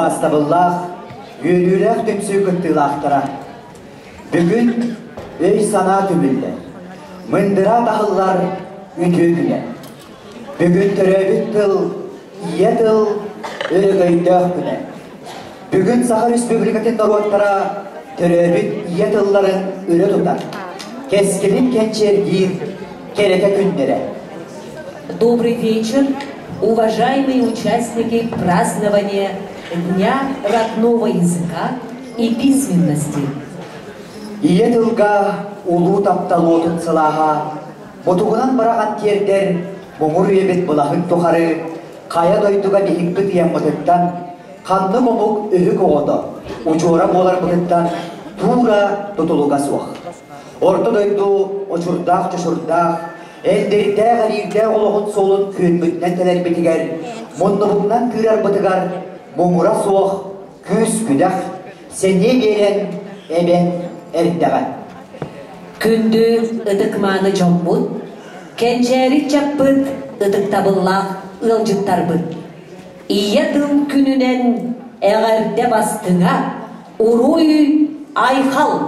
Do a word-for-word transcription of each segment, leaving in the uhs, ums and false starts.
бастабыллах, үйрүләк төмсөй күттілақтыра. Бүгін өй сана түбілді. Мындыра тағылар үтігілі. Бүгін түрәбіт тыл, ие тыл, өрігөйдөк күні. Бүгін Саха Республикатын народтара түрәбіт ие тылларын өрі тұтар. Кескілін кенчергир, кереке күндері. Добрый вечер, уважаемые участники празднования Дня родного языка и письменности. Ие тылға улу таптал отын сылаға, ботуғынан бараған тердер, мұңыр өйбет бұлағын тұқары, қая дойдуға бейікті тиян бұтыттан, қанды мұмық үхік оғыды, ұчуыра болар бұтыттан, тура тұтылуға суақ. Орты дойду, ұчурдақ, чұшурдақ, әлдерді ғарирді олығын солын көн бүтінен тәлер бетігер, мұннығынан күрер бұтығар, мұңыра суақ, күз күдақ, сене берен, әбен, әрттіған. Күнді ұдықманы жомбұд, кәнчәрі чаппыд, ұдық табыллақ ұлжыттар бұд. Ие тыл күнінен әғәрді бастыңа, ұруй айқал.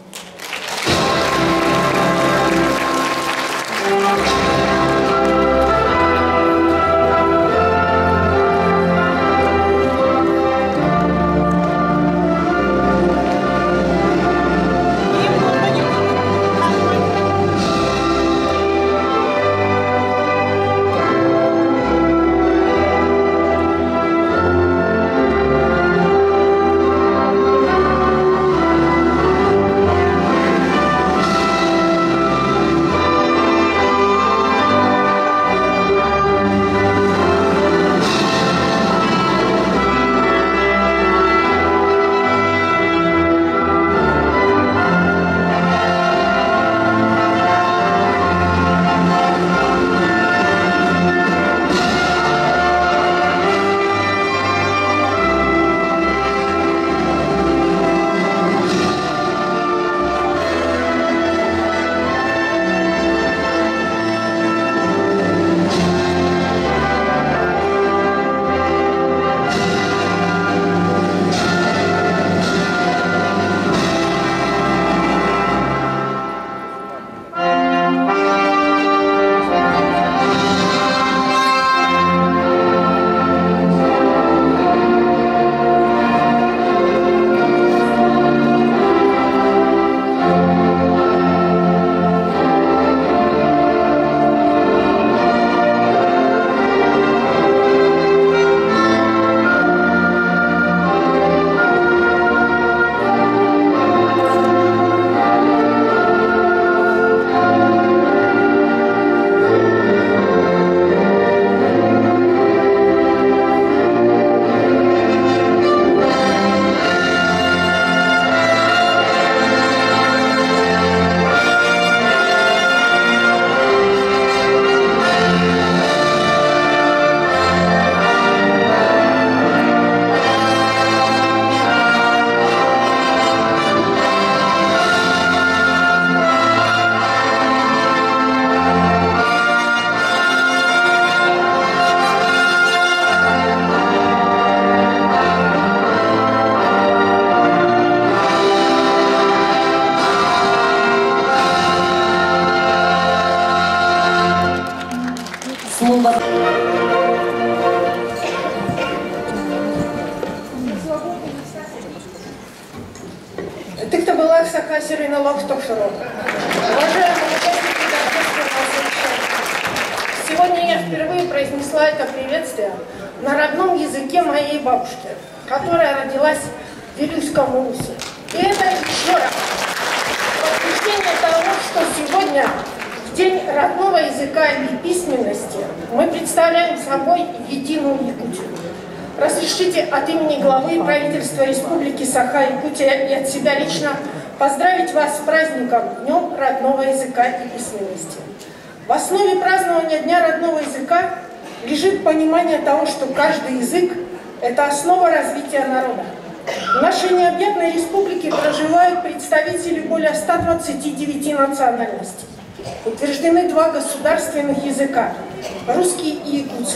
Ты-то была в Сахасере на Лавстокширо. Уважаемые участники торжественного совещания, сегодня я впервые произнесла это приветствие на родном языке моей бабушки, которая родилась в Вилюйском улусе. И это еще раз подтверждение того, что сегодня, в День родного языка и письменности, мы представляем собой единую Якутию. Разрешите от имени главы правительства Республики Саха-Якутия и от себя лично поздравить вас с праздником Днем родного языка и письменности. В основе празднования Дня родного языка лежит понимание того, что каждый язык – это основа развития народа. В нашей необъятной республике проживают представители более ста двадцати девяти национальностей. Утверждены два государственных языка – русский и якутский.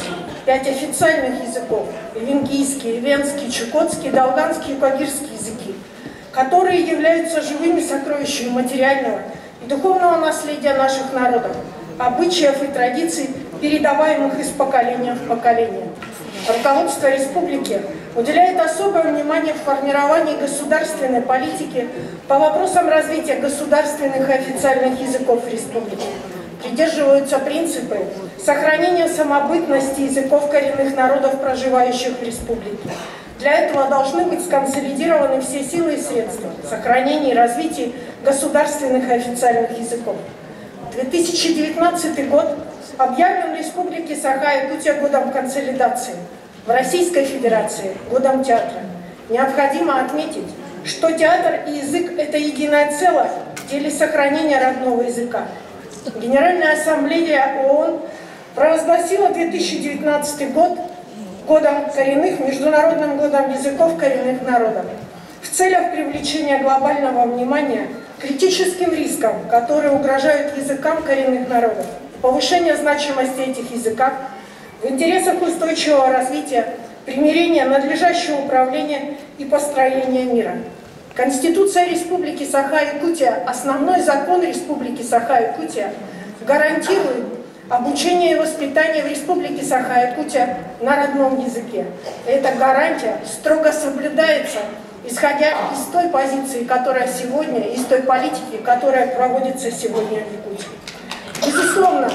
пять официальных языков – венгийский, венский, чукотский, долганский и кагирский языки, которые являются живыми сокровищами материального и духовного наследия наших народов, обычаев и традиций, передаваемых из поколения в поколение. Руководство республики уделяет особое внимание в формировании государственной политики по вопросам развития государственных и официальных языков республики. Придерживаются принципы сохранения самобытности языков коренных народов, проживающих в республике. Для этого должны быть сконсолидированы все силы и средства в сохранении и развитии государственных и официальных языков. две тысячи девятнадцатый год объявлен в Республике Саха-Якутия годом консолидации, в Российской Федерации годом театра. Необходимо отметить, что театр и язык – это единое целое в деле сохранения родного языка. Генеральная ассамблея ООН провозгласила две тысячи девятнадцатый год годом коренных, Международным годом языков коренных народов в целях привлечения глобального внимания к критическим рискам, которые угрожают языкам коренных народов, повышения значимости этих языков в интересах устойчивого развития, примирения, надлежащего управления и построения мира. Конституция Республики Саха-Якутия, основной закон Республики Саха-Якутия, гарантирует обучение и воспитание в Республике Саха-Якутия на родном языке. Эта гарантия строго соблюдается, исходя из той позиции, которая сегодня, из той политики, которая проводится сегодня в Якутии. Безусловно,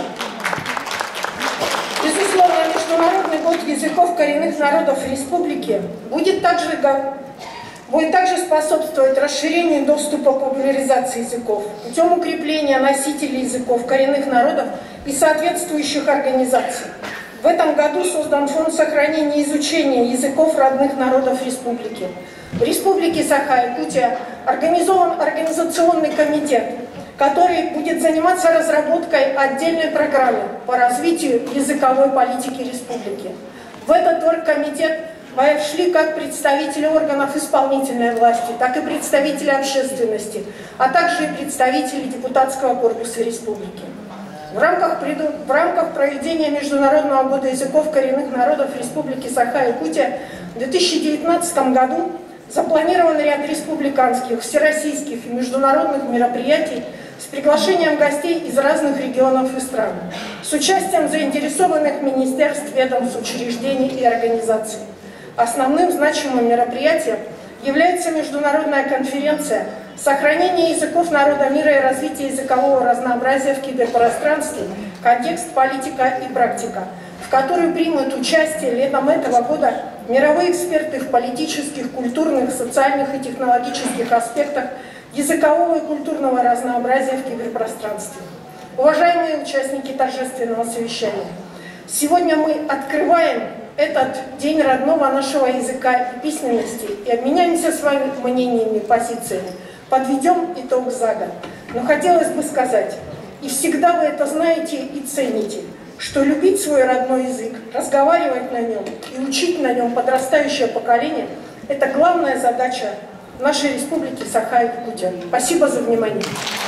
безусловно, Международный год языков коренных народов Республики будет также, будет также способствовать расширению доступа к популяризации языков путем укрепления носителей языков коренных народов и соответствующих организаций. В этом году создан фонд сохранения и изучения языков родных народов Республики. В Республике Саха-Якутия организован организационный комитет, который будет заниматься разработкой отдельной программы по развитию языковой политики республики. В этот оргкомитет вошли как представители органов исполнительной власти, так и представители общественности, а также и представители депутатского корпуса республики. В рамках, в рамках проведения Международного года языков коренных народов Республики Саха-Якутия в две тысячи девятнадцатом году запланирован ряд республиканских, всероссийских и международных мероприятий с приглашением гостей из разных регионов и стран, с участием заинтересованных министерств, ведомств, учреждений и организаций. Основным значимым мероприятием является международная конференция «Сохранение языков народа мира и развитие языкового разнообразия в киберпространстве. Контекст, политика и практика», в которой примут участие летом этого года мировые эксперты в политических, культурных, социальных и технологических аспектах языкового и культурного разнообразия в киберпространстве. Уважаемые участники торжественного совещания, сегодня мы открываем этот день родного нашего языка и письменности и обменяемся с вами мнениями, позициями, подведем итог за год. Но хотелось бы сказать, и всегда вы это знаете и цените, что любить свой родной язык, разговаривать на нем и учить на нем подрастающее поколение – это главная задача нашей республики Саха-Якутия. Спасибо за внимание.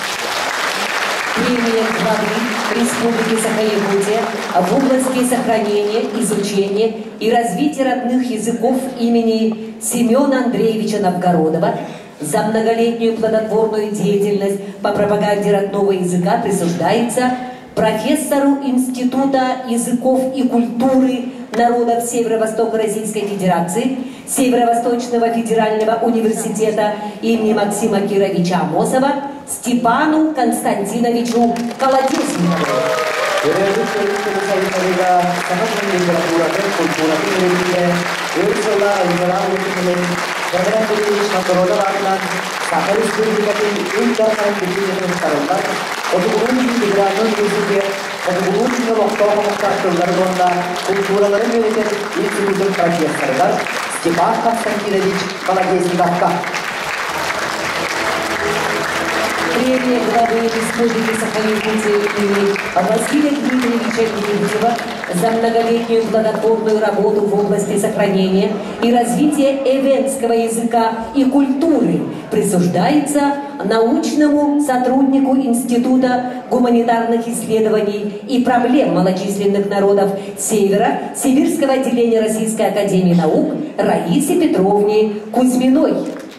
Премия главы Республики Саха-Якутия в области сохранения, изучения и развития родных языков имени Семена Андреевича Новгородова за многолетнюю плодотворную деятельность по пропаганде родного языка присуждается профессору Института языков и культуры народов Северо-Востока Российской Федерации, Северо-Восточного федерального университета имени Максима Кировича Амосова Степану Константиновичу Колодезникову. Степан Константинович Колодезников. Премия заместителя главы Республики Саха-Якутия имени Василия Дмитриевича Лебедева за многолетнюю плодотворную работу в области сохранения и развития эвенского языка и культуры присуждается научному сотруднику Института гуманитарных исследований и проблем малочисленных народов Севера Сибирского отделения Российской академии наук Раисе Петровне Кузьминой.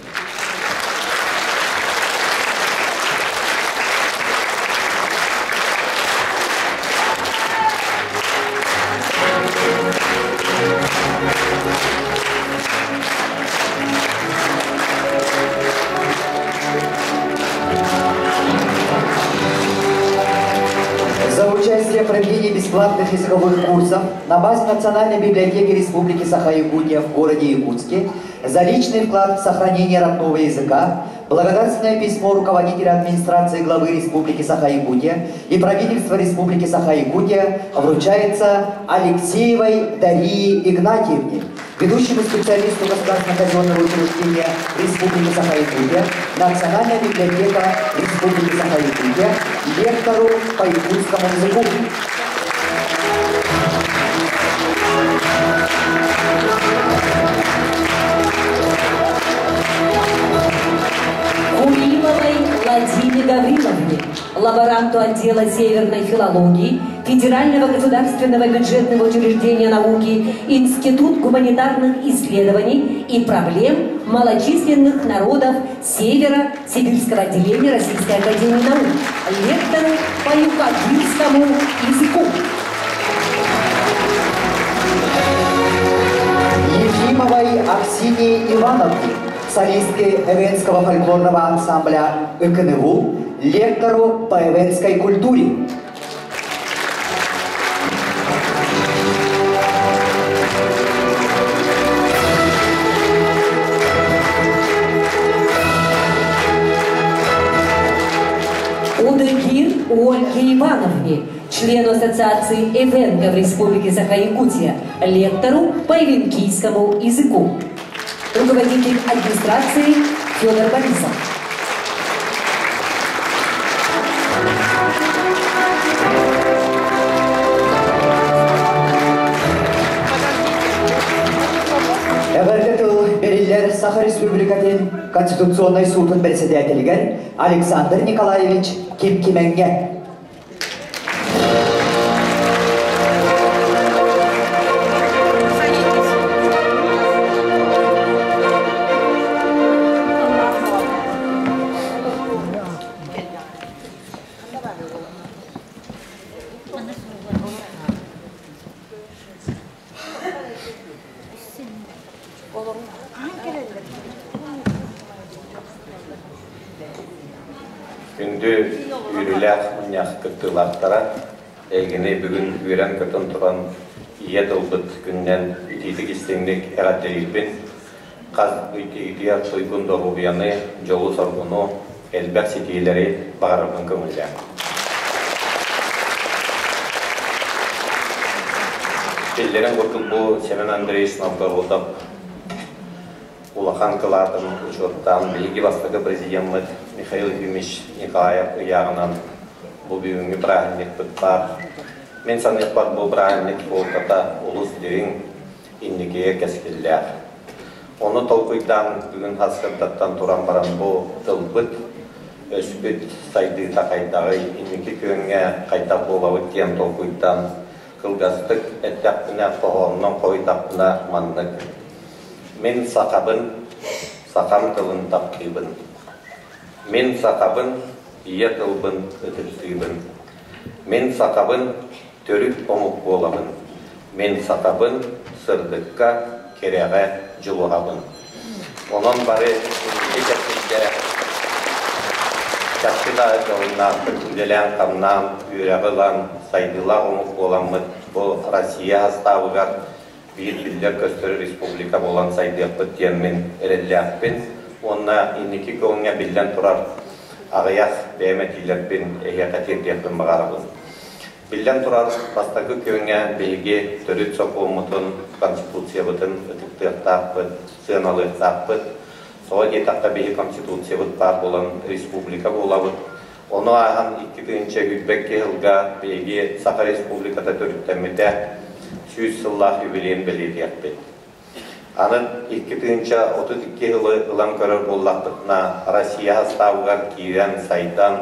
Проведение бесплатных языковых курсов на базе Национальной библиотеки Республики Саха-Якутия в городе Якутске за личный вклад в сохранение родного языка, благодарственное письмо руководителя администрации главы Республики Саха-Якутия и правительства Республики Саха-Якутия вручается Алексеевой Дарье Игнатьевне, ведущему специалисту Государственного казенного учреждения Республики Саха-Якутия, Национальная библиотека Республики Саха-Якутия, лектору по якутскому языку. Куримовой Владимире Гавриловне, лаборанту отдела северной филологии Федерального государственного бюджетного учреждения науки, Институт гуманитарных исследований и проблем малочисленных народов Севера Сибирского отделения Российской академии наук, лектору по юкагильскому языку. Ефимовой Аксинии Ивановне, солистке эвенского фольклорного ансамбля ЭКНВУ, лектору по эвенской культуре. Удыгин Ольге Ивановне, члену Ассоциации Эвенка в Республике Саха-Якутия, лектору по эвенкийскому языку. Руководитель администрации Федор Борисов. Эвертету Бериллер Саха Республикатын Конституционный судын председателигер Александр Николаевич Ким-Кименге. Күнді үйріләқ мұнияқ күттілақтара, әйгіне бүгін үйрен күтін тұран ие тұлбыт күннен үтейдік істеңдік әғаттерейпен қаз үйтейдия тұйгын доғубияны жолу сорғыну әлбәқ сетейлері бағарымын көңілі. Белдерін құтыл бұл Семен Андреевич Новгородов улахан кылатын учеттан билги бастығы президент Михаил Ефимович Николаев яғынан бұл бүгінгі правильник бұттар. Мен санық бар бұл правильник болтата ұлыс деуін иннекеге кәскеллер. Оны толқыйдан бүгін хасқырдаттан туран баран бұл тылбыт өспіт сайды тақайдағы иннеке көнге қайта бола өткен толқыйдан қылғастық әттәқпіне қоғамның қойтақпына мандық. Мен сақабын, сақам тылын тапқибын. Мен сақабын, ие тылбын өтіпсейбін. Мен сақабын, төрік омық боламын. Мен сақабын, сырдыққа кереға жылуғабын. Онын бары кекесінде кәпкіда жолынан, күлделен қамнан, үйрәғылан, сайдыла омық боламын. Бұл Россия астауығар bir bilder köstörü Respublika bolan saydıyak bütyen men erelliyakpin. Onna inniki koğunga bilden turar ağayak behemet ilerpin ehyaka terdiyakpin bağarabın. Bilden turar bastakı koğunga belge törüt soku umutun konstitusiya bütün ötüktüktaq büt, sığınalıktaq büt. Soğa getakta behi konstitusiya büt par bolan Respublika bola büt. Onu ağan iki tığınca Gülbekki Hılga Beygi Saqa Respublikada törüttemmede yüz yıllar yübileyin belediyetti. Anın iki tığınca otuz iki yılı ılan körür bollaqtıqna Россия hastavgar kiren saydan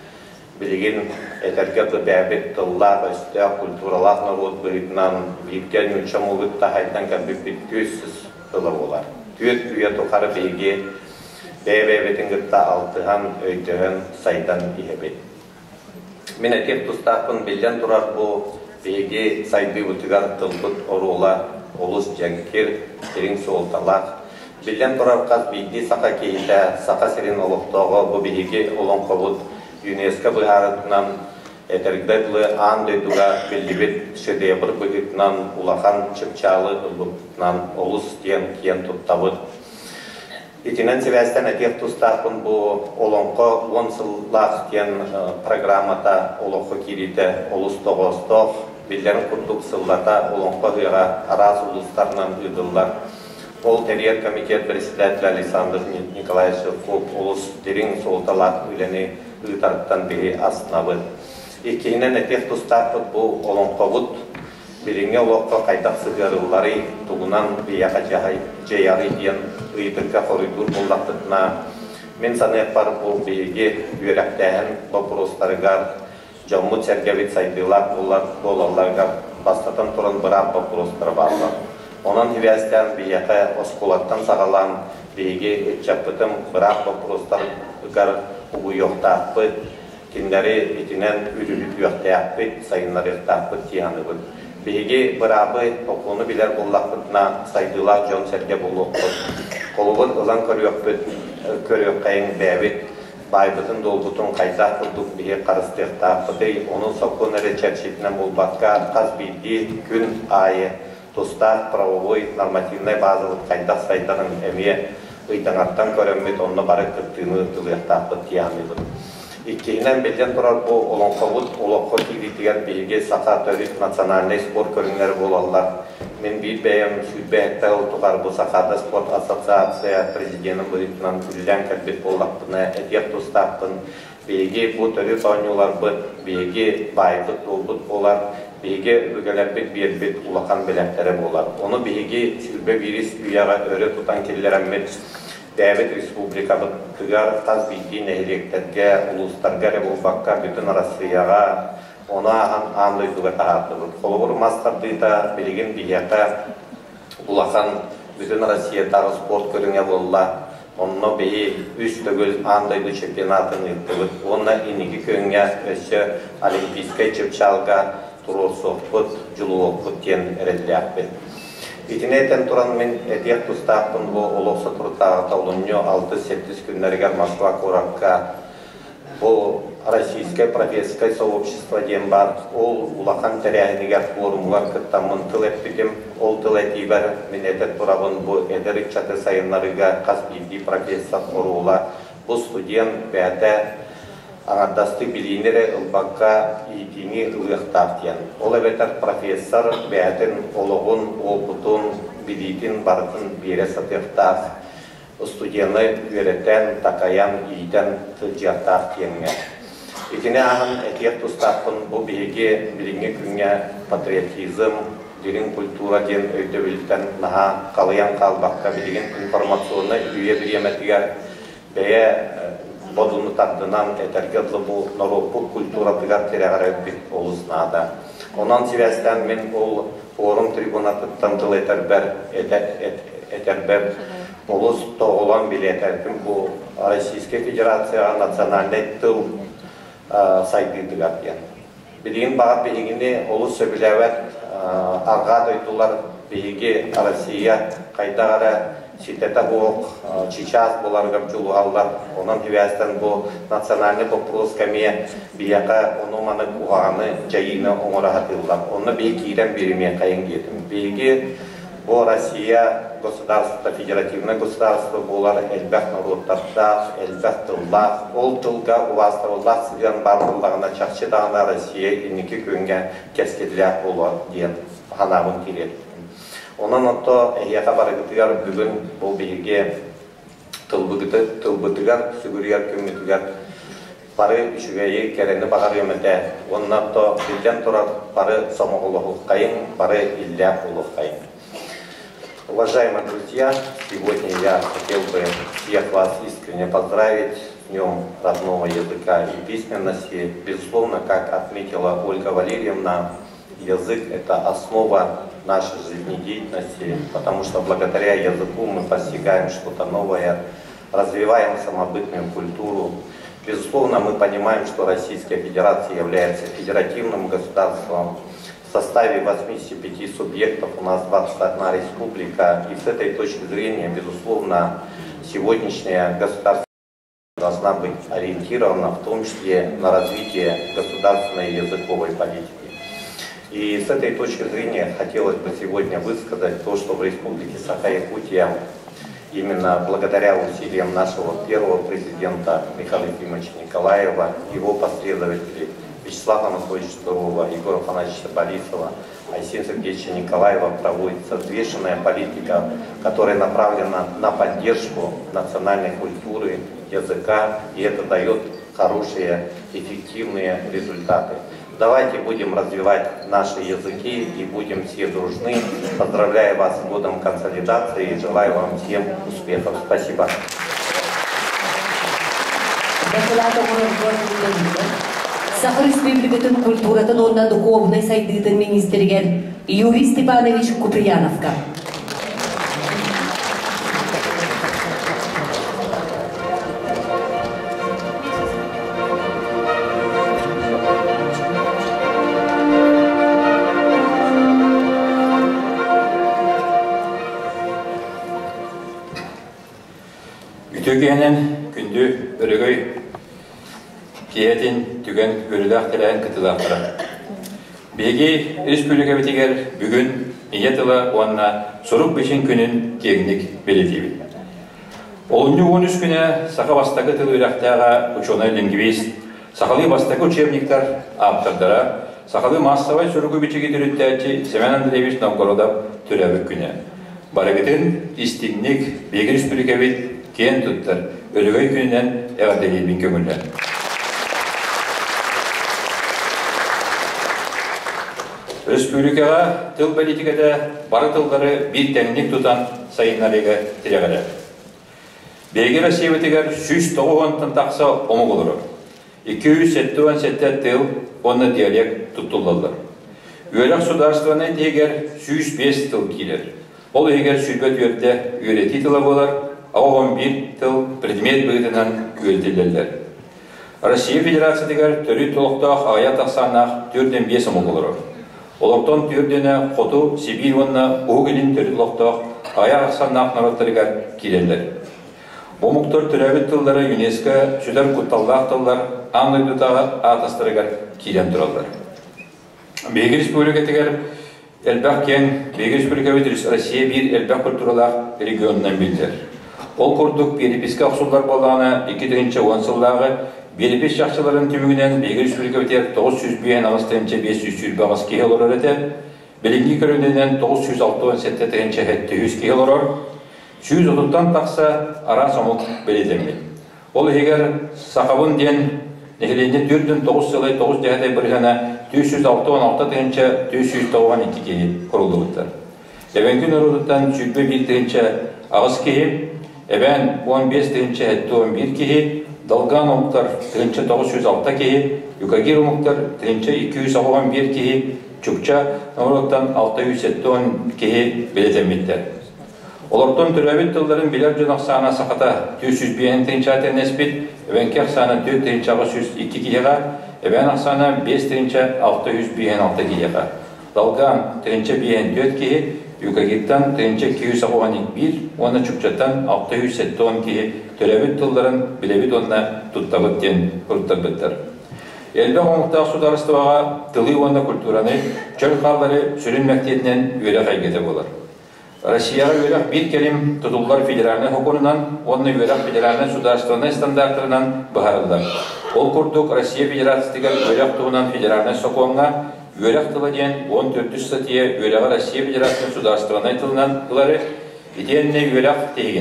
bilgin eterkatı bäbet tıllar üstü kulturalaq narod bıyıtnan bitken ülçam olup tahaydan kabibit yüz yılı olar. Tüyet üye tokarı Beygi Beybebetin gıtta altıhan öydüğün saydan ihebet. Min etip tustaqın bilden durar bu Beygi saydı utıgar tılbıt oruğla olus cenkir, serin soğultalaq. Bilden durar qaz bildi saqa keyite, saqa serin oluqtoğu bu Beygi olun qobut UNESCO bıharatından etergdetli an döyduga billibit şedebir bıhıtnan ulaqan çıpçalı ılbıtnan olus diyen kiyen tuttabıt. İtinen sebestten etiyek tustaqın bu olonqo on yıllaq diyen programmata olonqo kirite olus toğostoq, billerin kurduk sıllata olonqo hıra araz uluslarından ıdıllar. Ol Teriyer Komitet Presidentli Alexander Nikolaevich Kop olus derin soltalaq üleni ıtarıktan biri asnabı. İkihinen etiyek tustaqın bu olonqo bud, biringe olonqo qaydaq sığarıları tuğunan biyaqa jayarı diyen ıydırka korridor bollaqtıqna. Men sanayaq bar bu beygi üyerektähen boprostarıgar, Jammu Sergevit saydılaq bolallargar bastatan turan bırak boprostar barlar. Onun hivestten biyaqa oskolattan sağalan beygi etçapıtım bırak boprostarıgar ugu yoqtaqpıt, kinleri itinen ürülük yoqtaqpıt, sayınlar yoqtaqpıt tiyanıbıt. Beygi bırabı okunu biler bollaqtıqna saydılaq John Serge bolluqpıt. Kolubun ılan körüyoqqayın bäbit, baybıtın dolbutun qaydaq kurduk bihe qarıstiqtaqpıdı. Onun sokkunere çerçetinen bolbaqqa qaz bildi gün ayı tustaq pravovой normativnay bazılık qaydaq saydanın emiye ıydanattan köremmit onunla barı kırttığını ıtılıyaqtaqpıt tiyanıbıd. İkihinen bilden durar bu olonqobut, olonqo tigitiger bilge saqa törüt nasionalnay spor körünleri bolallar. Men bir beyim sübbehette oltuqar bu saqada sport asosiasiya prezidentin buyurtnan küllen kalbet bollaqpına etiyek tustaqpın. Bilge bu törüt oynular bıt, bilge baybıt olbut bolar, bilge ügelerbet birbet ulaqan bilektere bolar. Onu bilge sübbe viris üyağa öre tutan kellerenmet Devlet Respublika'da tıgar qaz bildiğin ehliyekterge, uluslarga Republik'a, bütün Rossiyaga, ona anlaydığı tahatlıdır. Kolubur mastardıyda bilgin biyaqa ulaqan bütün Rossiya'da sport körüne bolla. Onunla beyi üç tögül andaydı çempionatın yıktılık. Onunla iniki köyüne ösü olimpiskay çıpçalga turur soğukput, julu okput diyen erediliyakpet. İtineten turan men etiyek tustaqpın bu oloqsa turtağı taulunyo altı sekiz günleriger Moskva Korakka bu Российское профессорское сообщество дем бар. Ол улақан тәрәһинегер форумлар кыттамын тыл этпитим. Ол тыл этибер мен этет турабын bu эдерик чаты сайынларыга қас билди профессор орула. Bu студент бәті аңардасты билинере ылбаққа итини ылықтақтен. Ол әбетер профессор бәтін олығын, опытын, билитин бартын бере сатықтақ. Студенты үйреттен, такаян, ийтен тылжақтақтенге. Итіне ағын әтек тұстақпын бұл бейге біліңе күнге патриотизм, дерін культура ден өйді біліктен наға қалыян қалбаққа білген информационны үйе біреметігер бәе бодуны тардынан әтәргетлі бұл народпық культура тығар терәғар өтбек олысынада. Онан себестен мен ол форум трибунатыттан тыл әтәрбәр әтәрбәр олыс тоғылан біле әтәркім бұл Российская Федерация национальный тыл сайдыдыгар ден. Білген бағат білгенде олыс сөбіләвәт арға дойдылар бейге Россия қайдағара сетета бұқ, чичас боларғап жылуғалар. Онан хивәстен бұл национальный вопрос кәме бияқа оны маны ұғаны жайыны оңыра хатылар. Оны бей кейден береме қайын кетім. Бейге бұл Россия государство, федеративное государство болар әлбәқ народтарда, әлбәқ тыллақ, ол тылға ұластырылақ сілген барлығына чақшы дағына Россия енеке көнге кәскедләқ болар ден ғанағын келеді. Онан отто әйеға барығытығар бүгін бұл бейге тылбытығар, сүгірігер көмітігер пары үшігейі керені бағар өмірде. Оннан то білден тұрар пары самоғылығы қайын, пары илля ұлы қайын. Уважаемые друзья, сегодня я хотел бы всех вас искренне поздравить с Днем родного языка и письменности. Безусловно, как отметила Ольга Валерьевна, язык – это основа нашей жизнедеятельности, потому что благодаря языку мы постигаем что-то новое, развиваем самобытную культуру. Безусловно, мы понимаем, что Российская Федерация является федеративным государством. В составе восьмидесяти пяти субъектов у нас двадцать одна республика, и с этой точки зрения, безусловно, сегодняшняя государственная должна быть ориентирована в том числе на развитие государственной языковой политики. И с этой точки зрения хотелось бы сегодня высказать то, что в Республике Саха-Якутия именно благодаря усилиям нашего первого президента Михаила Ефимовича Николаева, его последователей Вячеслава Анатольевича Турова, Егора Афанасьевича Борисова, Айсена Сергеевича Николаева проводится взвешенная политика, которая направлена на поддержку национальной культуры, языка, и это дает хорошие, эффективные результаты. Давайте будем развивать наши языки и будем все дружны. Поздравляю вас с годом консолидации и желаю вам всем успехов. Спасибо. Саха Республикатын культуратын онна духовный сайдытын министерген Юрий Степанович Куприяновка. Ütөгенен күнді өрігөй кейетін түген өрілақ тілән кытылақтыры. Беги республика бітігер бүгін иетілі онына сұрық бешін күнін кегінік белетейбі. Олынды он үш күні Саха бастағы тыл өрақтаға ученый-лингвист, Сахалы бастағы учебниктар аптырдыра, Сахалы массовай сұрығы бечеге түріттәтчі Семен Андреевич Новгородов түрәбік күні. Барығытын истинник Беги республика бит кен тұттыр, өрігөй күнінен әғаделейбін көңілі. Республикаға тыл политикада бары тылдары бір тәңінік тұтан сайынларыға тірегірі. Беги Россия бітігер жүз тоғыз тақса омық олыры. екі жүз сеттен сеттен тыл, оны диалект тұттылдылыр. Өрек сударстваны тегер жүз бес тыл келер. Ол егер сүрбет өрді өреті тылы болар, он бір тыл предмет бұғытынан өйділділер. Россия Федерация дегер түрі толықтақ аят ақсанақ төрден бес омық олыры. Олықтан төрдені Қоту, Сибирь онына оғылын түрі толықтақ аяқ ақсанақ народтарығар келелер. Омықтар түрәбіт тылдары ЮНЕСКО жүдер құтталлақ тылдар аңлайдытағы атыстарығар келен тұралдар. Беги республика дегер әлбәқ кен, Беги республика бет Россия бір әлбәқ культуралақ регионынан білдер. Ол құрдық переписка ақсулар болғаны екі мың он жылдағы перепис жақшыларын түмігінен Беги республика бетер тоғыз жүз бен ағыстайынша бес жүз жүз бағыз кейл олар өте, білінгі көрінденен тоғыз жүз алты сеттетігінші әтті жүз кейл олар, жүз отыздан тақса ара сомық беледемін. Ол егер сақабын ден нәхеленде төрттен тоғыз жылай тоғыз дәғадай бір ғана төрт жүз алты алты тігінші төрт жүз тоғыз екі кейі құрылды бұттар. Әбенкін ұрудыттан жүз бір тігінші ағыз кейі, Эбен он бес тысяч он бір кейі, Долган омықтар тоғыз жүз алты кейі, Юкагир омықтар екі жүз он бір кейі, Чукча Наураттан алты жүз сексен кейі белетеметтер. Олардан түрәбет тылдарын білер жонақ сағына сақата төрт жүз бен тысяч атен еспет, Эбенке ақсаны төрт тысяч жүз екі кейіға, Эбен ақсаны бес тысяч алты жүз алты кейіға. Долган тысяч төрт кейі, Юкагиттан екі жүз он бір, оны Чукчаттан алты жүз сексен кейі түрәбет тылдарын білебет онына тұттабыт ден құрттар біттір. Әлбі қоңықтағы сударыстываға тылы онына культураны чөл қалдары сүрін мәктетінен өре қайгеті болар. Россияға өрек бір келім тұтылылар федеральный хоконынан, онны өрек федеральный сударыстываны стандартырынан бұхарылдар. Ол құрдық Россия Федерацияға өрек тұғынан федеральный соконға өрек тылы ден он төрт статья өрегі Россия Федерацияның сударыстываны тылынан қылары етеніне өрек тегін.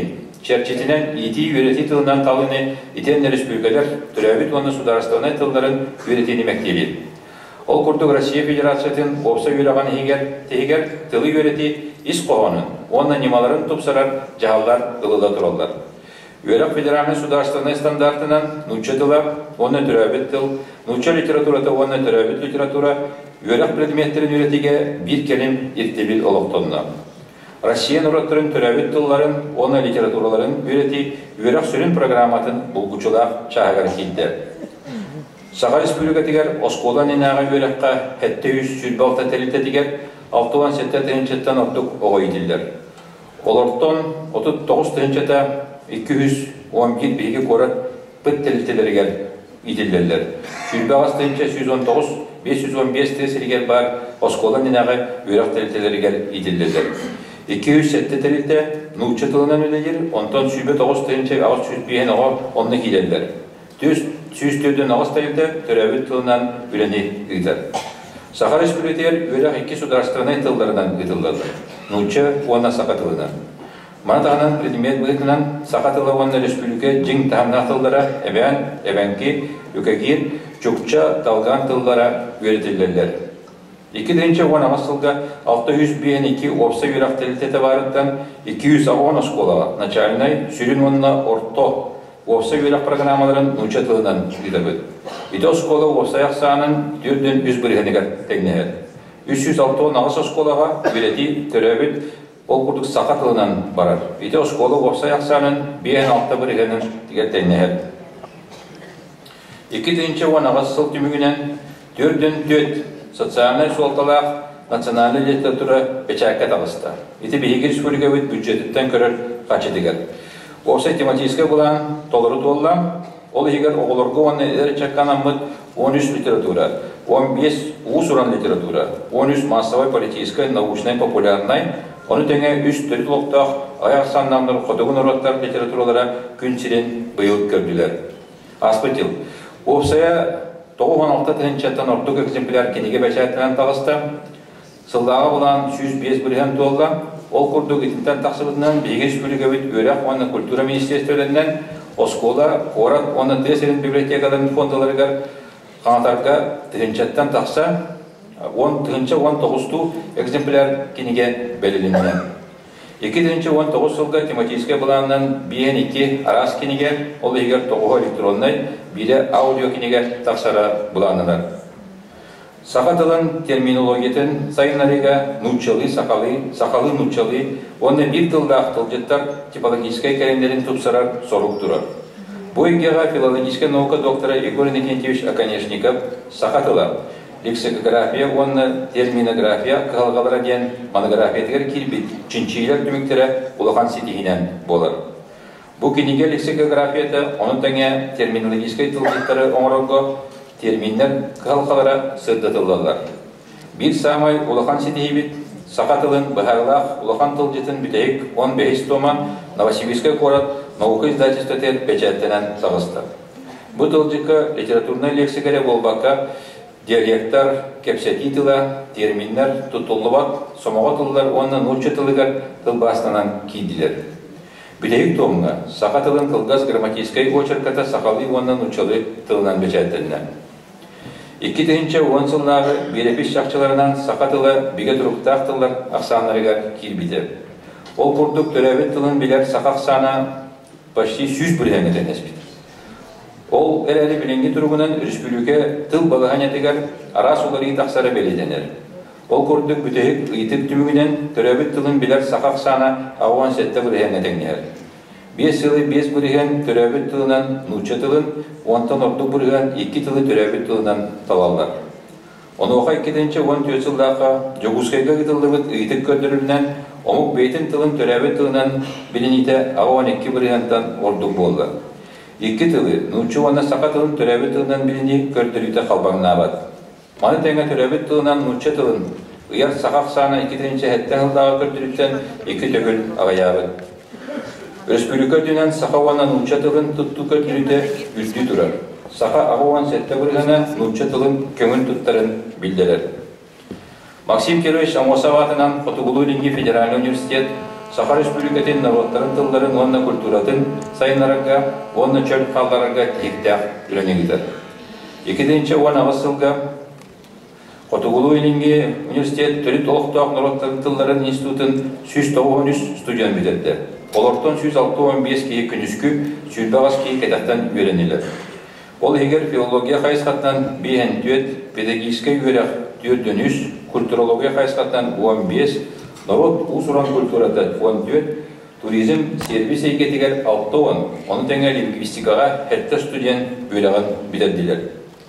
черчетинен ити үйрети тылынан талыны итен республикалар түрәбит оны сударыстығына тылларын үйретini мектебі. Ол күрдік Россия Федерациятын опса үйраған тегер тылы үйрети ис қоғанын, оны немаларын тұпсарар жағалар ылыда тұралдар. Үйрек федеральный сударыстығына стандартынан нуча тыла, оны түрәбит тыл, нуча литературата оны түрәбит литература, үйрек предметтерін үйретиге бір келім иртебил олықтонына. Россия нұраттырын түрәбит тылларын, оны литератураларын үйрети, үйрек сүрін программатын бұлғучылақ чағығар кейді. Саға республика тегер осколан енаға үйрекқа хәтті үз сүрбалта тәрілті тегер алтуан сетті тәнчеттен ортық оғы етілдер. Оларттон отыз тоғыз тәнчетті екі жүз он бір бейгі қорат бұт тәрілтелергер етілдерлер. Сүрбағыз тәнче жүз он тоғыз бес жүз он бес тәсілгер бар осколан енаға үйрек тәрілтелергер етілдерлер. екі жүз сетті тәрілті нұлчы тылынан өлелер, онтан сүрбе тоғыз тәнче ағыз жүз бейін оғы онны кейлерлер. Сүйістерден ағыз тәйілді түрәбіт тылынан үлені ұйдар. Саха республикатер өрәқ екі сударыстығынан тылдарынан ұйдылдады. Нұлчы онна сақа тылынан. Манатағынан предмет бұйытынан сақа тылы онна республика жың тағымна тылдара әбән, әбәнки, үкәгер, жүкча талған тылдара өретілдерлер. екі жүз он ағыз тылға алты жүз екі опса өрәқ тәлітеті барыттан екі жүз он осколаға начальнай сүрін онна орто Опса үйрек программаларын нуча тылынан үйдірбіт. Иде оскола опса яқсанын дүрден үз біргенігер тәгнеғер. үш жүз алты он ағыз осколаға үйрети түрәбіт ол күрдік сақа тылынан барар. Иде оскола опса яқсанын бейін алты біргенін тегер тәгнеғер. екі жүз он ағыз сыл түмігінен дүрден дөт социальный суалталақ национальный литература печәкет ағыста. Иде бейгер республика өт бюджеттен көрір қачы дегер. Осы тематический болан толыры толлам, ол егер оғылырғы оны әрі чакканамыд он үш литература, он бес усуран литература, он үш массовой политической, научной, популярной, оны тәңе үш түрі лоқтақ, аяқ саннамдыр, қотығын ұраттар литературалара күн сирен бұйылып көрділер. Аспытил. Опсая тоғыз он алты тәнчеттен ортық экземпляр кенеге бәшәттінен тағысты, сылдағы болан жүз бес бірген толла, ол күрдік итінтен тақсыбытынан бейгер республика өт өрәқ оны культура министерствелерінен оскола, қорат оны тесерін библиотекаларын фондаларығар қанатарға тығынчаттан тақса он тоғыз экземпляр кенеге бәлілінен. екі жүз он тоғыз жылға тематический боланынан бейін екі арас кенеге ол егер тоғығы электронной бире аудио кенеге тақсара боланылар. Сақа тылын терминологиятын сайынларыға нучалы, сақалы, сақалы нучалы, оны бір тылдақ тылжеттар типологическай кәрендерін тұпсарар сорук тұрар. Бұл егеға филологическая наука доктора Егор Никентьевич Аконешников сақа тыла, лексикография, оны терминография, қағалғалара ден монографиятығыр келбет, чинчилер түміктері ұлақан сетігінен болар. Бұл кенеге лексикографияты, оның тәңе терминологическай тылжеттары оңырынғы терминнер қағалғалара сырдатылалар. Bir самай улахан сетейбет, сақа тылын бұхарлақ улахан тылжетін бүтейік он бес тома Новосибирская город наука издательство тер печаттенен сағысты. Бұл тылжыққа литературный лексикаре болбаққа диалектар, кепсети тыла, терминнер, тұтылыват, сомаға тылылар, оны нұрчы тылығар тылбасынан кейділер. Бүтейік томға сақа тылын қылғас грамматическай очерката сақалы оны нұрчылы тылынан печаттенен. екі жүз он жылдағы берепіш шақчыларынан сақа тылы биге тұрықтақ тылар ақсанларыға келбейді. Ол күрдік түрәбет тылын білер сақақ саны почти жүз біргенеден әспейді. Ол әрәлі біленгі тұрғынан республика тыл балыған етігер арас олары тақсары беледенер. Ол күрдік бүтейік ұйтық түмігінен түрәбет тылын білер сақақ саны ауан сәтті біргенеденер. бес жылы бес бірген түрәбет тылынан нұчы тылын, онтан ордық бірген екі тылы түрәбет тылынан талалар. Оны оқа екі жүз он төрт жылдағы жоғызқайға ғытылдығыт ұйтық көндірілінен омық бейтін тылын түрәбет тылынан білінейті он екі біргентан ордық болды. екі тылы нұчы оны сақа тылын түрәбет тылынан біліней көрдірейті қалбаңына абад. Маны тәңі түрәбет тылынан нұчы тылын ұяр сақақ саны екі жүз әттен жылдағы көрдірейттен екі төгіл ағаябыд. Республика дүнен сақауанан нұча тылын тұтту көтіріде үлді тұрар. Сақа ағуан сәтті біргені нұча тылын көңіл тұттарын білділер. Максим Кирович Амосов атынан Фотоғылу Линги Федеральный университет Саха Республикатын народтарын тылларын онна культуратын сайынларга, онна чөл қалларга тиектәк үләнегідер. Екіденче он ағысылға Котугулу илинге университет төрит олықтақ народтарын тылларын институтын жүз тоғыз үш студент бедерді. Олортон жүз алты бес кейі күнүскү сүрбағыз кейі кәдақтан үйренелер. Ол егер филология қайысқаттан бейін түйет, педагогический үйрек түйет үш, культурология қайысқаттан он бес, народ усуран культурада он түйет, туризм сервис егетігер алты он, оны тәңе лингвистикаға хәтті студент бөліған бедерділер.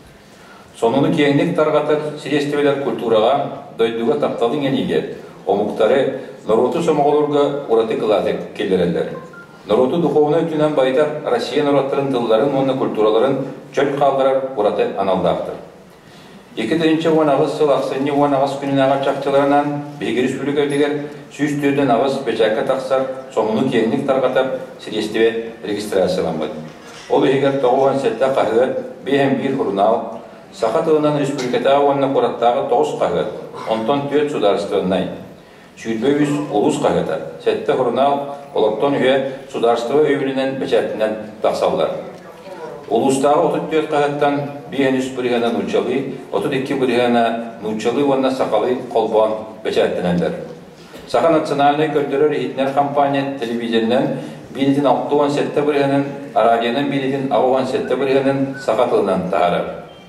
Сонуны кеңдік тарғатыр сирестевелер культураға дойдуға тапталың әнеге, омуқтары народу сомағылырға ураты қылаты келдерелер. Народу духовны түнен байтар Россия народтарын тылларын, оны культураларын чөл қалдырар ураты аналдақтыр. Екідерінші он ағыз сыл ақсыны он ағыз күнін аға чақчыларынан бейгер республика өтегер сүйіз төрден ағыз бәчәкка тақсар, сонуны кеңдік тарғатыр сирестеве регистрацияланбады. Ол егер тоғуан сәтті қағығы бейім бір журнал, Саха тылынан республикатағы онына қораттағы тоғыз қағыт, онтон төрт сударыстығынай. Сүйірбе үз ұлыс қағыты, сәтті журнал, олықтон үйе сударыстығы өйбілінен бәчәттінен тақсалдар. Улустағы отыз төрт қағыттан бейін үз бірігіна нұлчалы, отыз екі бірігіна нұлчалы онына сақалы қолбан бәчәттінендер. Саха национальный көрдірі рейтінер компания телевизионнен билетін алты он сәтті бірігінің, радионын билетін он сәтті бірігінің Саха тылынан тағары.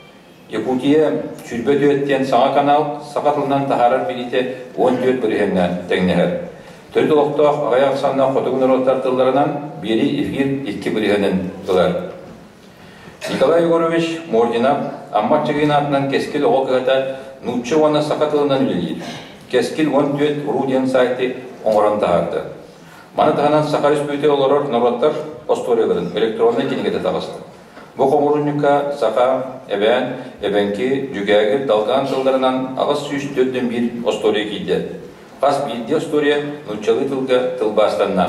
Якутия сүрбе дөттен саңа канал сақатылынан тахарар билите он төрт бірігенне тәңнехер. Төрт олықтақ ағаяқ санна қотығын роттар тылдарынан бері эфир екі бірігенен тылар. Николай Егорович Мординап аммат чығын атынан кескіл оғыл кығата нұтчы оны сақатылынан үлелейді. Кескіл он төрт руден сайты оңыран тағарды. Маны тағынан Саха Республикаты оларар народтар осторияларын электронный кенегеті тағысты. Бұл қомырынныққа Саха, Эбен, Эбенки, Жүгәгір, Далған тылдарынан ағыз сүйіс төрден бір остория кейді. Қас бейді остория нұтчалы тылға тылбастанна.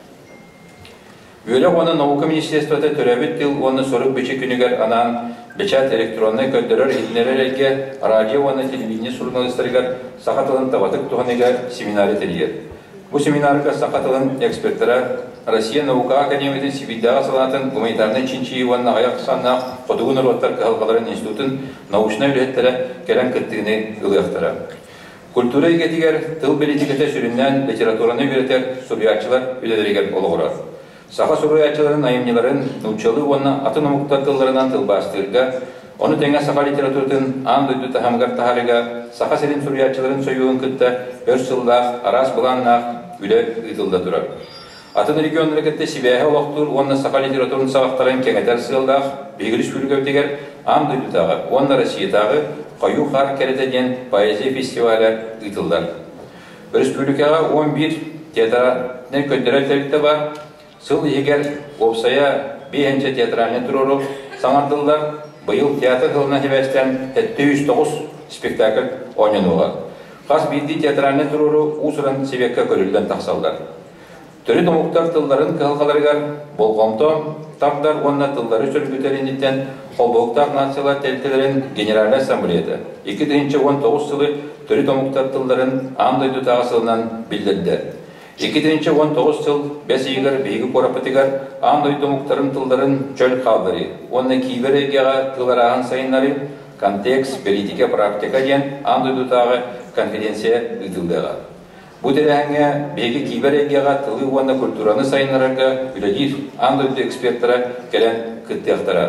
Өлі оны наука министерствоты төрәбет тыл, оны сорық бече күнігер анан бечат электронный көддірер етінерерге радио оны телевидение журналистерігер Саха тылын табатық туғанығар семинары тәрігер. Бұл семинарға Саха тылын эксперттара Россия наука академияты Сибирдағы салатын гуманитарный Чинчиеванна аяқ санна қодығын ұруаттар қағалғаларын институтын научна үлеттері кәрін кіттігіне ұлықтары. Культура егетігер тыл белетігеті сүріннен литератураны үйретер сурьячылар үледерігер олығырар. Саха сурьячыларын айымнеларын научалы онна атын омуқтар тылларынан тылбастырға, оны тәңе Саха литературатын андойды тахамғар тахарыға, Саха селин сурьячыларын сөйуын күтті өр сыллақ, арас бұланнақ үлі ұйтылда тұрар. Атын регион рекетте Сибияға олақтыр, онна Саха литературын сағақтарын кеңетер сылдақ, бейгір республика өтегер андойдытағы, онна Россиятағы қойу қар кәретеден поэзия фестивалі ұйтылдар. Республикаға он бір театральный көндерел тәрікті бар, сыл егер опсая бейінче театральный тұрыры саңартылдар, бұйыл театр ғылына хебәстен жүз тоғыз спектакль ойнануға. Қас білді театральный тұрыры ұсырын себекке көрілден тақсалдар. Түрі домуқтар тылдарын қылғаларғар болғамто тағдар онна тылдары сөргüтерінден қолбоқтақ нациялар тәлтелерін генеральный ассамблеяда екі мың он тоғыз сылы түрі домуқтар тылдарын андойды тағысылынан білдірді. екі мың он тоғыз сыл бәс егер бейгі қорапытығар андойды домуқтарын тылдарын чөл қалдыры. Онна кейбір егеға тыларағын сайынлары контекст, политика, практика ден андойды тағы конференция үтілдіға. Бұл дәрәңе бейгі кейбір егеға тылы онна культураны сайынларға үләдер андойды эксперттара кәлін күттіқтара.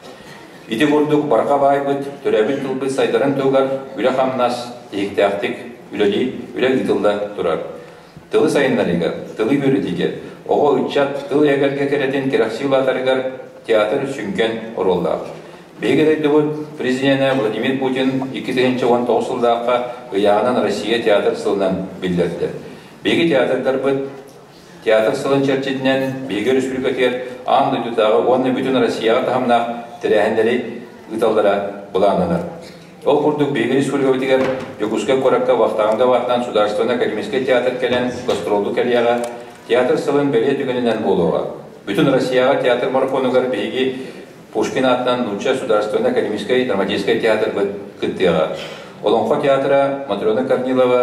Иті көрдік барға байбыт, түрәбіт тылбыт сайдарын төғар үлі қамнас ектіқтік үләді үлі үтілді тұрар. Тылы сайынларыға, тылы бөрідіге, оғы үтчат тыл егерге керетін керақсилатарығар театр сүнген оролдағы. Бейгедейді бұл президенті Владимир Путин екі мың он тоғыз жылдаққа ұяғынан Россия театр сылынан білдірді. Бейгі театрдар бұл театр сылын черчетінен бейгі республикатер андойдытағы оны бүтін Россияға тағымнақ тірәхіндері ұталдара бұланыныр. Ол құрдық бейгі республикатер Юкусқа қораққа вақтағынға вақтан Сударственный академический театр кәлен гастролды кәлияға театр сылын бәле түгінінен болуға. Бүтін Россияға театр марафонығар бейгі Пушкин атынан Нуча Сударственный академический драматический театр күттіға. Олонқо театра Матрена Корнилова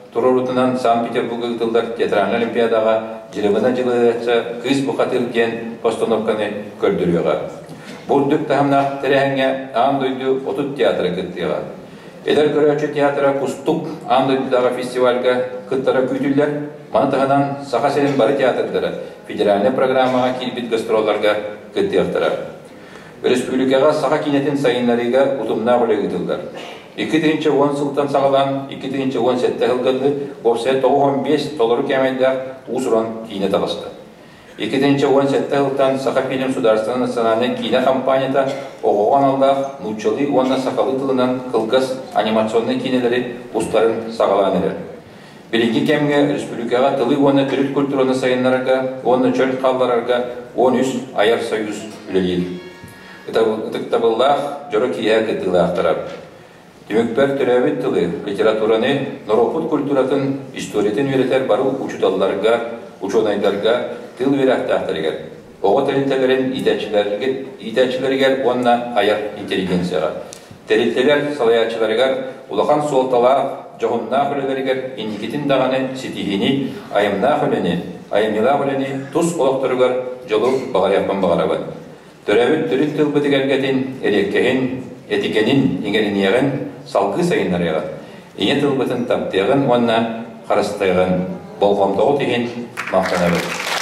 турорутунан Санкт-Петербург ытылдар театральный олимпиадаға жылығына жылығыча кыз бұқатыр кен постановканы көрдіріға. Бурдук тахамнақ тәрәңге андойду отут театры кыттыға. Эдер көрәчі театра Кустук андойдудағы фестивальға кыттара күйтілдер, манатығынан Саха-Селин бары театрдары федеральный программаға келбет гастролларға кыттыяқтыра. Республикаға Саха кинетін сайынларыға ұтымна бұлы кытылдар. iki bin on сылтан сағалан iki bin on сетте ғылғылды опсай тоғыз бес толыры кәмелдер ұсыран кейіне тағысты. iki bin on сетте ғылтан Саха фильм сударственный национальный кино компанията оғуған алдақ нұчылы онна сақалы тылынан қылғыз анимационный кинелері ұстарын сағаланыры. Білінгі кәмге республикаға тылы онна түріт культураны сайынларға, онна чөл қалларарға он үш аяр союз үлелейді. Үтіктабыллақ жұры кия кеттілі ақтарап. Демекпер түрәбет тылы литератураны, норопут культуратын, историятын өретер бару учуталларға, учонайдарға тыл верақтақтарығар. Оғы тәрілтелерін итәчілергер онна аяр интеллигенцияға. Тәрілтелер салаячыларығар улақан солтала жоғынна хүлелергер индикетін дағаны сетихini, айымна хүлені, айымила хүлені тұс олықтырығар жолу бағаряқпан бағарабан. Түрәбет түріт тыл бітігергетін әреккеген, этикенин еңерінеғін салғы сайынларыға. Ене тылбытын таптығын, онна қарыстығын, болғамдығы деген мақтанабы.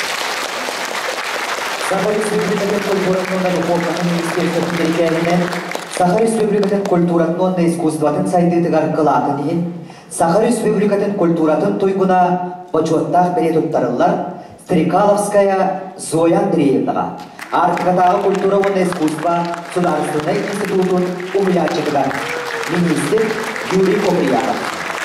Саха Республикатын культуратнондан уқорғанын министерстветін беркеліне, Саха Республикатын культуратнонда искусстватын сайдыдығар қылаты дейін, Саха Республикатын культуратын тойгуна почеттақ бере тұттарылар Стрекаловская Зоя Андреевнаға. Артықатағы культура онда искусства Сударственный институтын умлячығыда. Министр Юрий Коприянов.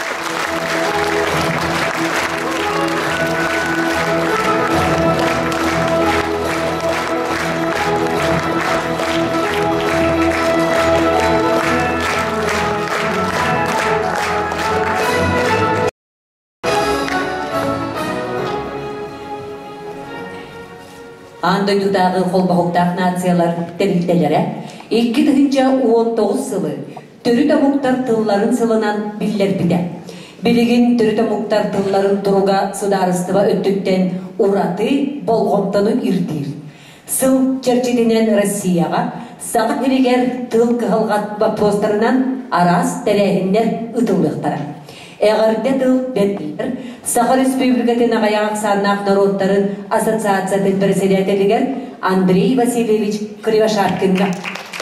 Андойдудағы қолбақуқтақ нациялар тәрілтелері iki bin on dokuz сылы түрі тамуқтар тылларын сылынан білдер біде. Білігін түрі тамуқтар тылларын тұруға сударыстыва өттіктен ураты болғымтаны ирдир. Сыл черчетінен Россияға сақы келегер тыл қығылғат вопростарынан арас тәрәхіндер ұтылықтары. Әғірде тыл бәттілер Саха Республикатын ағаяқ сарнақ народтарын ассоциациятын председателігер Андрей Васильевич Кривошаркинға.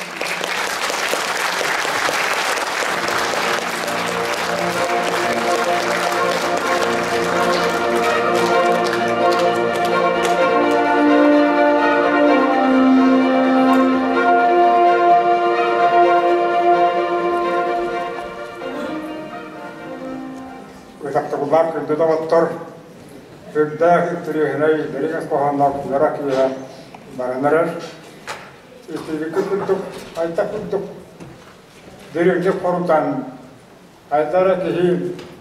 Ötaqtaqullar küldüdə ottur. Külddə türühünəy dərigəs qoğanlar küldərə kiyə baranırır. Üstüdükü küldük, ayta küldük. Dərigə qorutan aytara kihi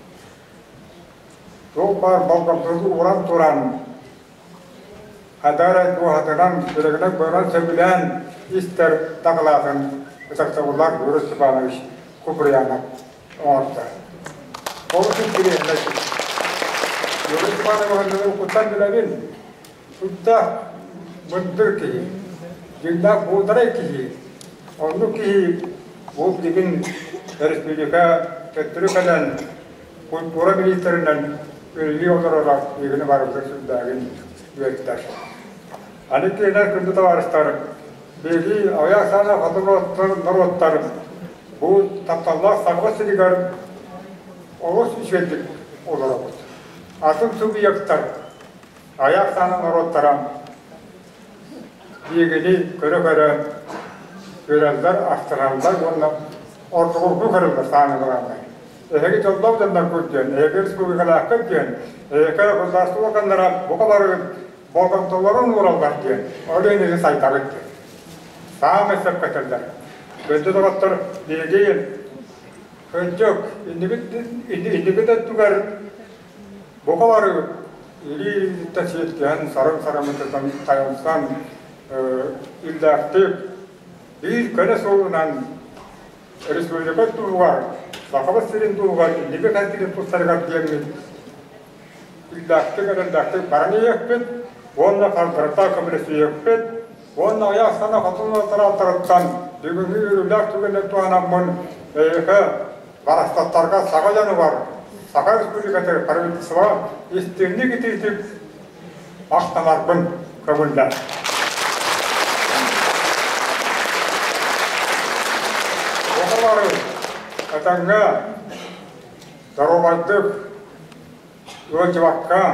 çok bar balqamsızı uğran turan adara kuhatıran dərigələ böran sebilen ister taqılatın Ötaqtaqullar Yürüs Stepanoviç Kupriyanov orta. Olsun kireyler. Yürüs Stepanoviç'ın kutan bilebil. Sudda bundur ki, jilda budare ki, onu ki bu digin Respublika Türkiye'den Kultura Ministerinden üyeliği olarak ilgili varlıklar sürdüğün üyelikler. Anıkliler kündüde varışlar, bilgi ayak sana kadınlar, narotlar, bu taptallar sargı siligar, oğuz işvetlik olarak. Asıl subyektler, ayak sana narotlara, bilgili köre köre, görevler, astırallar, onlar ortaokul kırılır sanırlar. Eğer çoğunluğu canlar kurtuyen, eğer Respublikalar kurtuyen, eğer kızarsı vakanlara bu kadar bolgamtoların uğrallar diyen, öyle yine saytarı diyen. Sağ meslek kaçırlar. Bende de baktır, bilgiyin, öncük, indibide tüger, bu kadar ili tesiyetken, sarım sarımıtıdan tayansan, ilde aktif, bir köle soğunan Respublika tuğar, Сақабы сирен туылған, неге кәлкелен тұстарған кемін. Үлдәкті кәрілдәкті барыны екпет, онына қаңқырықта көміресі екпет, онына аяқсана қатылына тараттырыттан, бүгінгі үлдәк түгенен туғанамын, әйікі барастаттарға саға жаны бар. Сақа республикаты парламентісі бар, естеріне кетейтіп, ақтамарбын көңілді. Оқалары, әтәңгі, дарубайдық, өлчіваққа,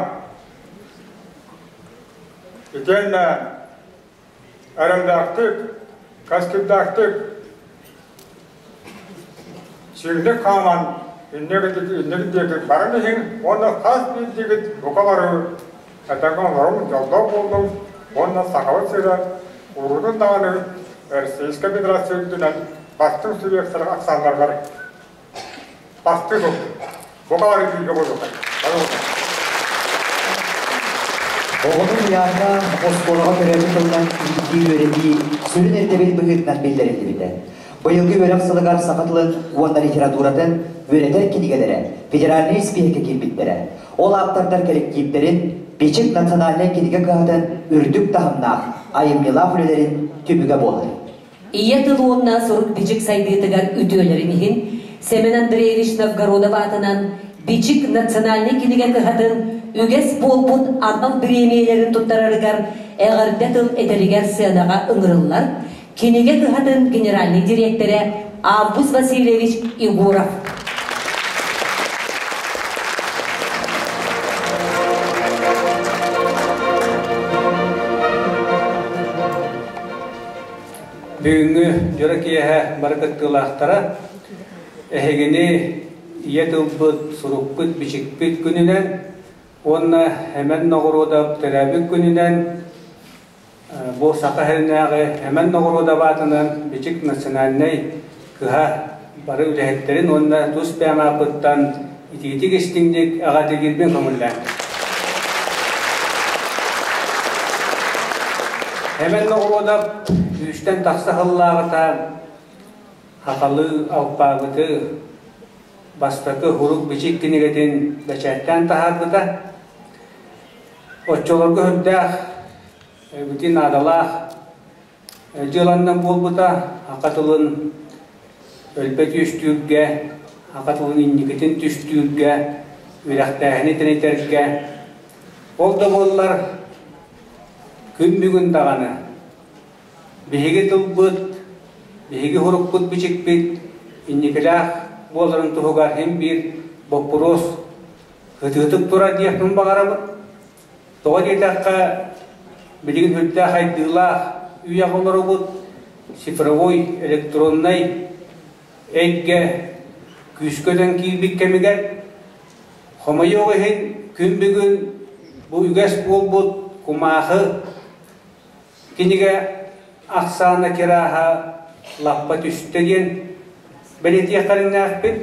екенлі, әрімдәқтік, кәскілдәқтік, сүйіндік қаман, үннегідегі барыны ең, оны қас бейдегі бұқалары, әтәңгі ғарым жалдау болдым, оны сақауыт сері, ұрудың дағаны, Российская Федерация бастың субъекттері ақсанларға басты жоқ. Бұқалары дейгі болдық. Оғының яғына Осқолыға көрәді қылынан үйді өреті сүрін әртебел бұғытынан белдерілді біді. Бұйылғы өрек сылығар сақатылын уанна литературатын өретер кенігелері, федеральный спехке келбеттері. Ол аптардар коллективтерін Бечік национальный кенеге қағатын үрдік тағымнақ айыммела хүлелерін түбіге болыр. Ия тылуынна сұрық Бечік сайдыйтыгар үтөлерін ехін, Семен Андреевич Новгородов атынан Бечік национальный кенеге қағатын үгес болбут антал премияларын тұттарарығар әғірді тыл әтелігер сыянаға ұңырылар, кенеге қағатын генеральный директоры Август Васильевич Игуров. Бүгінгі жөрек ехе барқыттылақтара әхегені етілбіт, сұрықпыт, бішікпіт күнінен, онына әмән нағырудап тәрәбік күнінен, бұл сақа әрінәғі әмән нағырудап атынан бішік национальный күға бары үләхеттерін онына тұс бәмақыттан итеті кестіңдік ағаты келбен көңілден. Әмән нағырудап үштен тақсы қыллағыта хақалы алпағыты бастықы ғұруқ бішік кенегетін бәчәттен тағарғыта отчоларға хүддәқ бүтін адалақ жыланнан болбыта хақатылын өлбет үстүрге хақатылын инникетін түстүрге үрәқтәғіні тәнетерге ол да болылар күн бүгін дағаны Беге тылбыт, беге ғұрықпыт бічікпет, иннекелақ боларын тұғығар хем бір боппырос ғытығытып тұра дейіқтің бағарабыт. Тоға дейтаққа білігін хүлді қайдығылақ үй ағылары бұд, цифровой, электроннай, әйгге күскөден кейбік кәмігер. Қомайоғы хен күн бүгін бұл үгәс бол бұд, құмағы, кенеге Ақсаны кераға лаппа түстеген бәлетия қарыңна ақпен.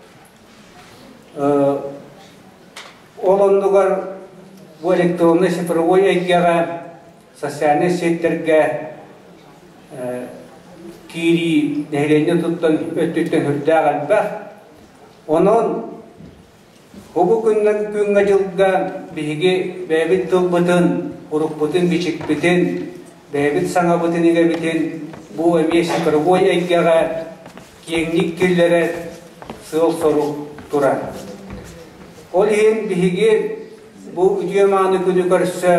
Ол ондығар бұл электронны цифровой әйгеға социальный сеттерге кири нәйлене тұттан өттіттен хүрді ағалбақ. Оның құбы күннен күнге жылға бейге бәбіт тұлбытын, ұрықпытын, бечікпітін, бәбіт саңа бұтынеге бітен бұл әмесі біргой әйгеға кеңнік келлері сыл сору тұра. Ол ең бігі бұл үдеманы күні көрсі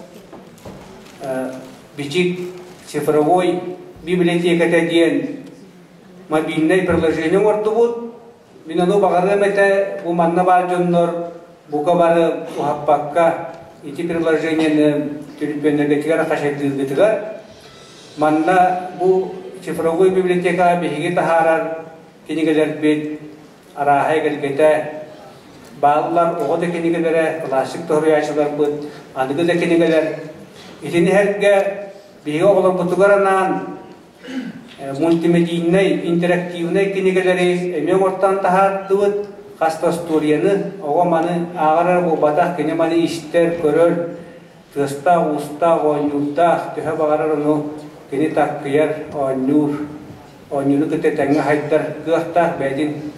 бічік цифровой библиотеката дейін мобильный приложение орды бұд. Мен оны бағарым әті бұл манна бар жонлар бұға бары ұхаппаққа эти приложенияны түріпенергетігер қашайдығытығар. Манна бұл цифровой библиотека бігіге тахарар кенегелер бет арахай кәлгеті бағылар оғыда кенегелері классик тоғырыяшылар бұд анығы да кенегелер. Итini herge bihi oğlan butugaranан мультимедийный, интерактивный кенегелери эмен ортан тахардыбыт хаста сторияны оға маны ағарар бұл батақ кене маны иштер көрөр тыста, уста, ойнурда төһө бағарар оны кене таққияр ойнур ойнуры кіте тәңі хайттар кыақтақ бәдін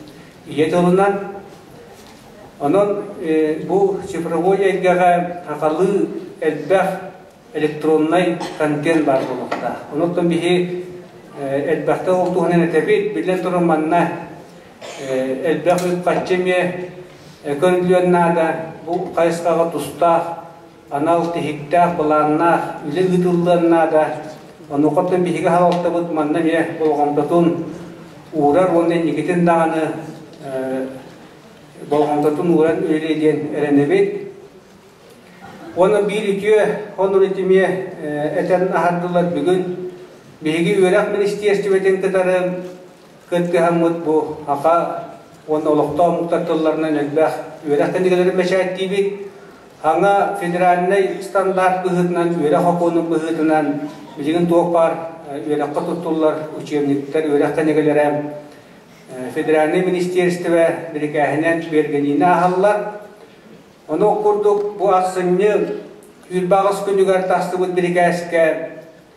иетолунан онон бу цифровой элгага акылы элбэх электронный контент бар болукта. Оноттон бихи элбэхте олтуһунан этебит билен турун манна элбэх үпкаччеме көрүлүөннаада бу кайыскага тустаах анал тихиктаах булааннаах үле гытыллыаннаада онукоттон бихиге халалтабыт манна ме болгомтотун уурар онен никитин даганы болгомтотун ууран үйледен эренебит. Оны бир үтүө онур итиме этен ахардылар бүгүн биһиги үөрак министерствотен кытары кыткыхаммыт бу ака оны олоктоо муктатылларынан элбэх үөрак кандигалары мешааттиибит аңа федеральный стандарт быһытынан үөрак окуунун быһытынан билигин туох бар үөракка туттуллар учебниктер үөрак кандигалары федеральный министерство бирикээхинен бергенине ахаллар. Оны окурдук бу аксынны үрбагыс күнүгөр тастыбыт бирикээске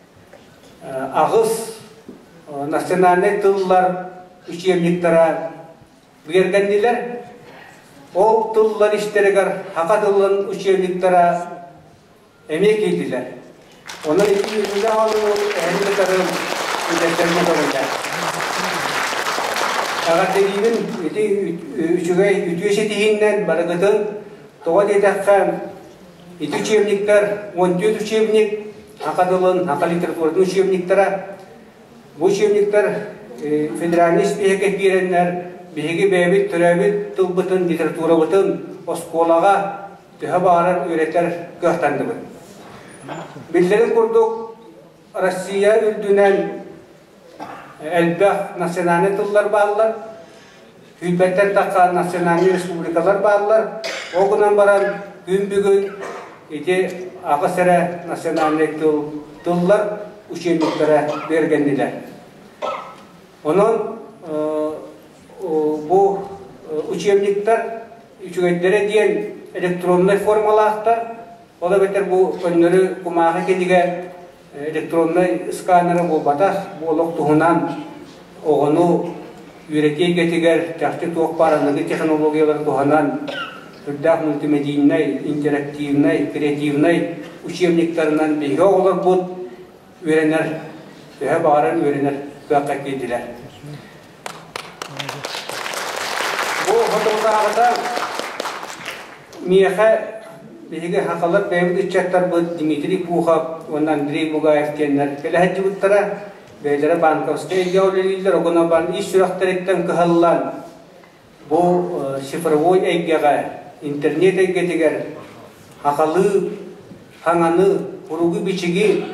агыс национальный тыллар учебниктара бергендилер. Ол тыллар иштерегер хака тыллын учебниктара эмек етилер. Оны эки жүзүнө алуу эмектерин үдестерине көрүлдү. Агартегибин эти үчүгөй үтүөшө тиһиннен барыгытын тоҕо диэтэххэ ити учебниктер он төрт учебник акадылын ака литературатын учебниктера. Бу учебниктер федеральный спехеке киреннер биһиги бэбит төрөбит тылбытын литературабытын осколага төһө баарар үйрэтер кыахтандыбыт. Биллерин курдук Россия үрдүнен элбэх национальный тыллар баалар, хүлбеттер такка национальный республикалар баалар. Огунан баран күн бүгүн ити агысыра национальный тыллар учебниктера бергендилер. Онон бу учебниктер үчүгөйдере диен электронный формалаахтар. Ола бетер бу өннөрү кумаага кендиге электронный сканеры болбатах болок туһунан огону үйрөтей кетигер жакты туох бараныгы технологиялар туһунан үрдәк мультимедийный, интерактивный, креативный учебниктарынан биһиге олар бут үйренер, төһө бааран үйренер кыакка кийтилер. Бу фотографта миэхэ биһиге хакалар бэйбит иччаттар бут Дмитрий Пухов, онан Андрей Бугаев теннер келэхэджибыттара бэйлэре банковская идеологиялар огона бан иш сүрэхтериттен кыһаллан бу цифровой эйгега интернет эйгетигер акалы хаңаны уругу бичиги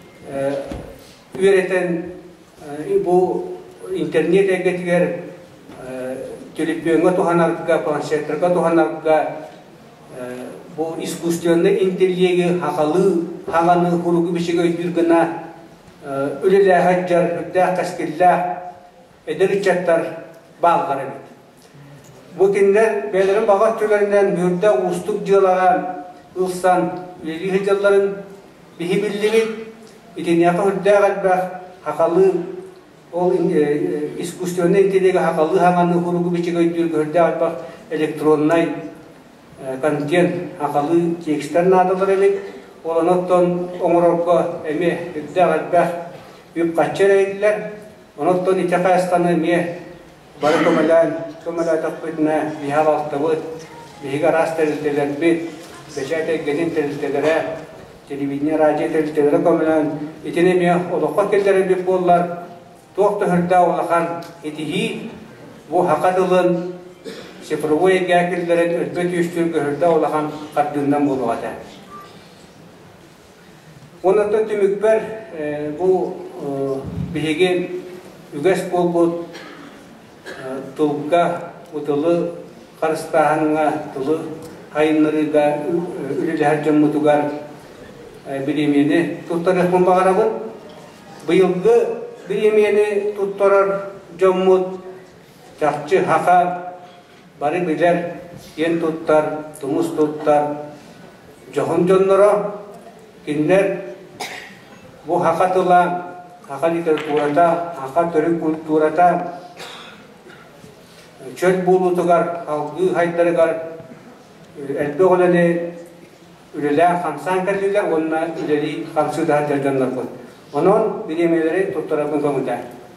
үйрөтен бу интернет эйгетигер телефонга туханарга планшеттерга туханарга бу искусственный интеллиги акалы хаңаны уругу бичиги өйдүргүнө үлелэ хаджар үддэ каскиллэ эдеричаттар балгар эбит. Бу киндер бәлерин бага төлөрүнөн бүрдө устук жылаган ылсан үлели хыжалларын биһи биллибит итинияка үрдэ галбах акалы ол искусственный интеллиги акалы хаңаны уругу бичиги өйдүргү үрдэ галбах электронный контент акалы текстер надалар эбит. Олоноттон оңорорко эме үрдэ галбах үп каччар эйдилер. Оноттон итекайсканы ме бары көмөлөн көмөлө таппытына бихалалтыбыт биһиге рас терилтелер бит бечете гедин терилтелере телевидение радио терилтелере көмөлөн итине ме олокко келдерен бит боллар туокто хүрдө улахан итихи бу хакадылын цифровой гакилдерен өтпөт үстүргө хүрдө улахан каддындан болугата. Онотон түмүкпер бу биһиге үгәс болбут тылга утылы карыстаһанга тылы хайнырыга үлеләр жоммутугар биремени туттарыхмын багарабын. Быйылгы биремени туттарар жоммут жакчы хака бары билер ен туттар, тумус туттар жохун жонноро киндер бу хакатыла хака литературата, хака төрү культурата чөл булутугар халгы хайдарыгар элбе оланы үлелә хамсан керлилер, онна үлели хамсыда жәрдәнләр бу. Онон биремеләре туттарабын көңүдә.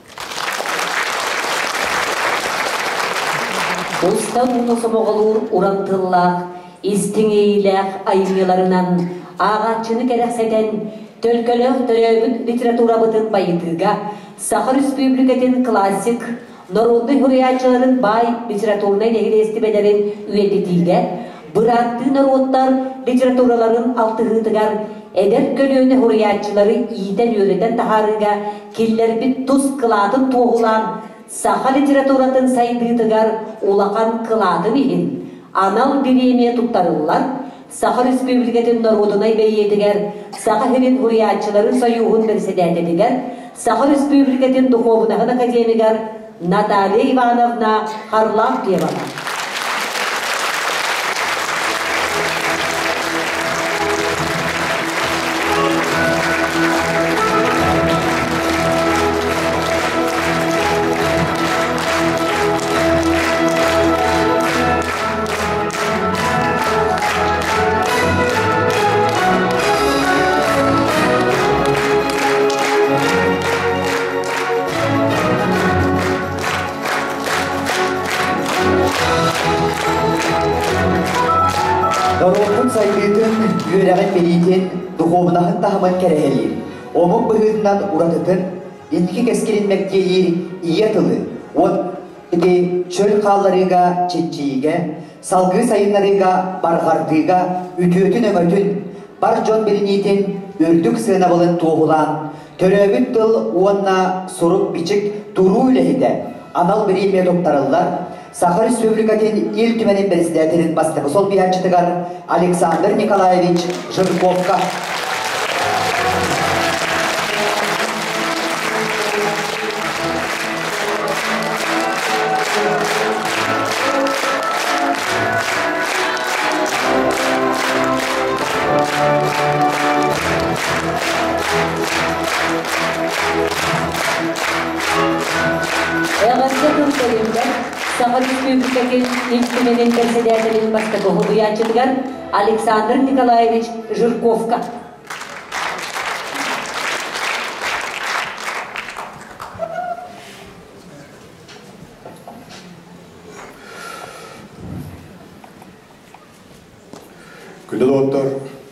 Устан мунусомоголур урантыллах, истиңейлах аймеларынан ағатчыны кәрәксәтен төлкөлөк төрөбүт литература бытын байытыга, Саха Республикатын классик, народный хуриячыларын бай литературный негидестибелерин үйететиге, бұратты народтар литератураларын алтығытыгар, эдер көлөөнө хуриячылары иитен үйретен тахарыга, киллер бит туз кылатын тоғулан, Саха литературатын сайдыытыгар улақан кылатын ихин. Анал биреме туттарылар, Саха Республикатын народунай бейетігер, Саха херин хуриячыларын союғын берседететігер, Саха Республикатын духовнағын академигер Наталья Ивановна Харлапьевана. Народын сайдыытын үйрәғын белейтен духовнағын тахымын кәрәхелер. Омын бұғытынан ұратытын, ендігі кәскерін мәктелер ие тылы. Он үде чөл қаларыға четчейге, салғы сайынларыға барғардыға, үтіөтін өңөтін, бар жон берінейтен өрдік сына болын тоғылан, төрөбіт тыл уанна сұрып бичік тұру үләйді. Анал біреме топтарылар, Саха Республикатын ил түменен председателин бастығы сол биячытыгар Александр Николаевич Жирковка. Саха Республикатын институменен председателин бастығы хуриячытыгар Александр Николаевич Жирковка. Күнді доғыттар,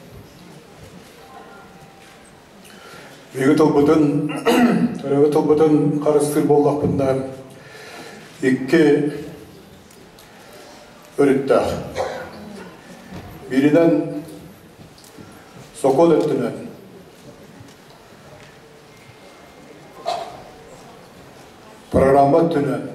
Бегі тұлбытын, төрәгі тұлбытын қарыстыр боллақпында Икки өріттақ. Бірінен соқол өттінен. Программа түнен.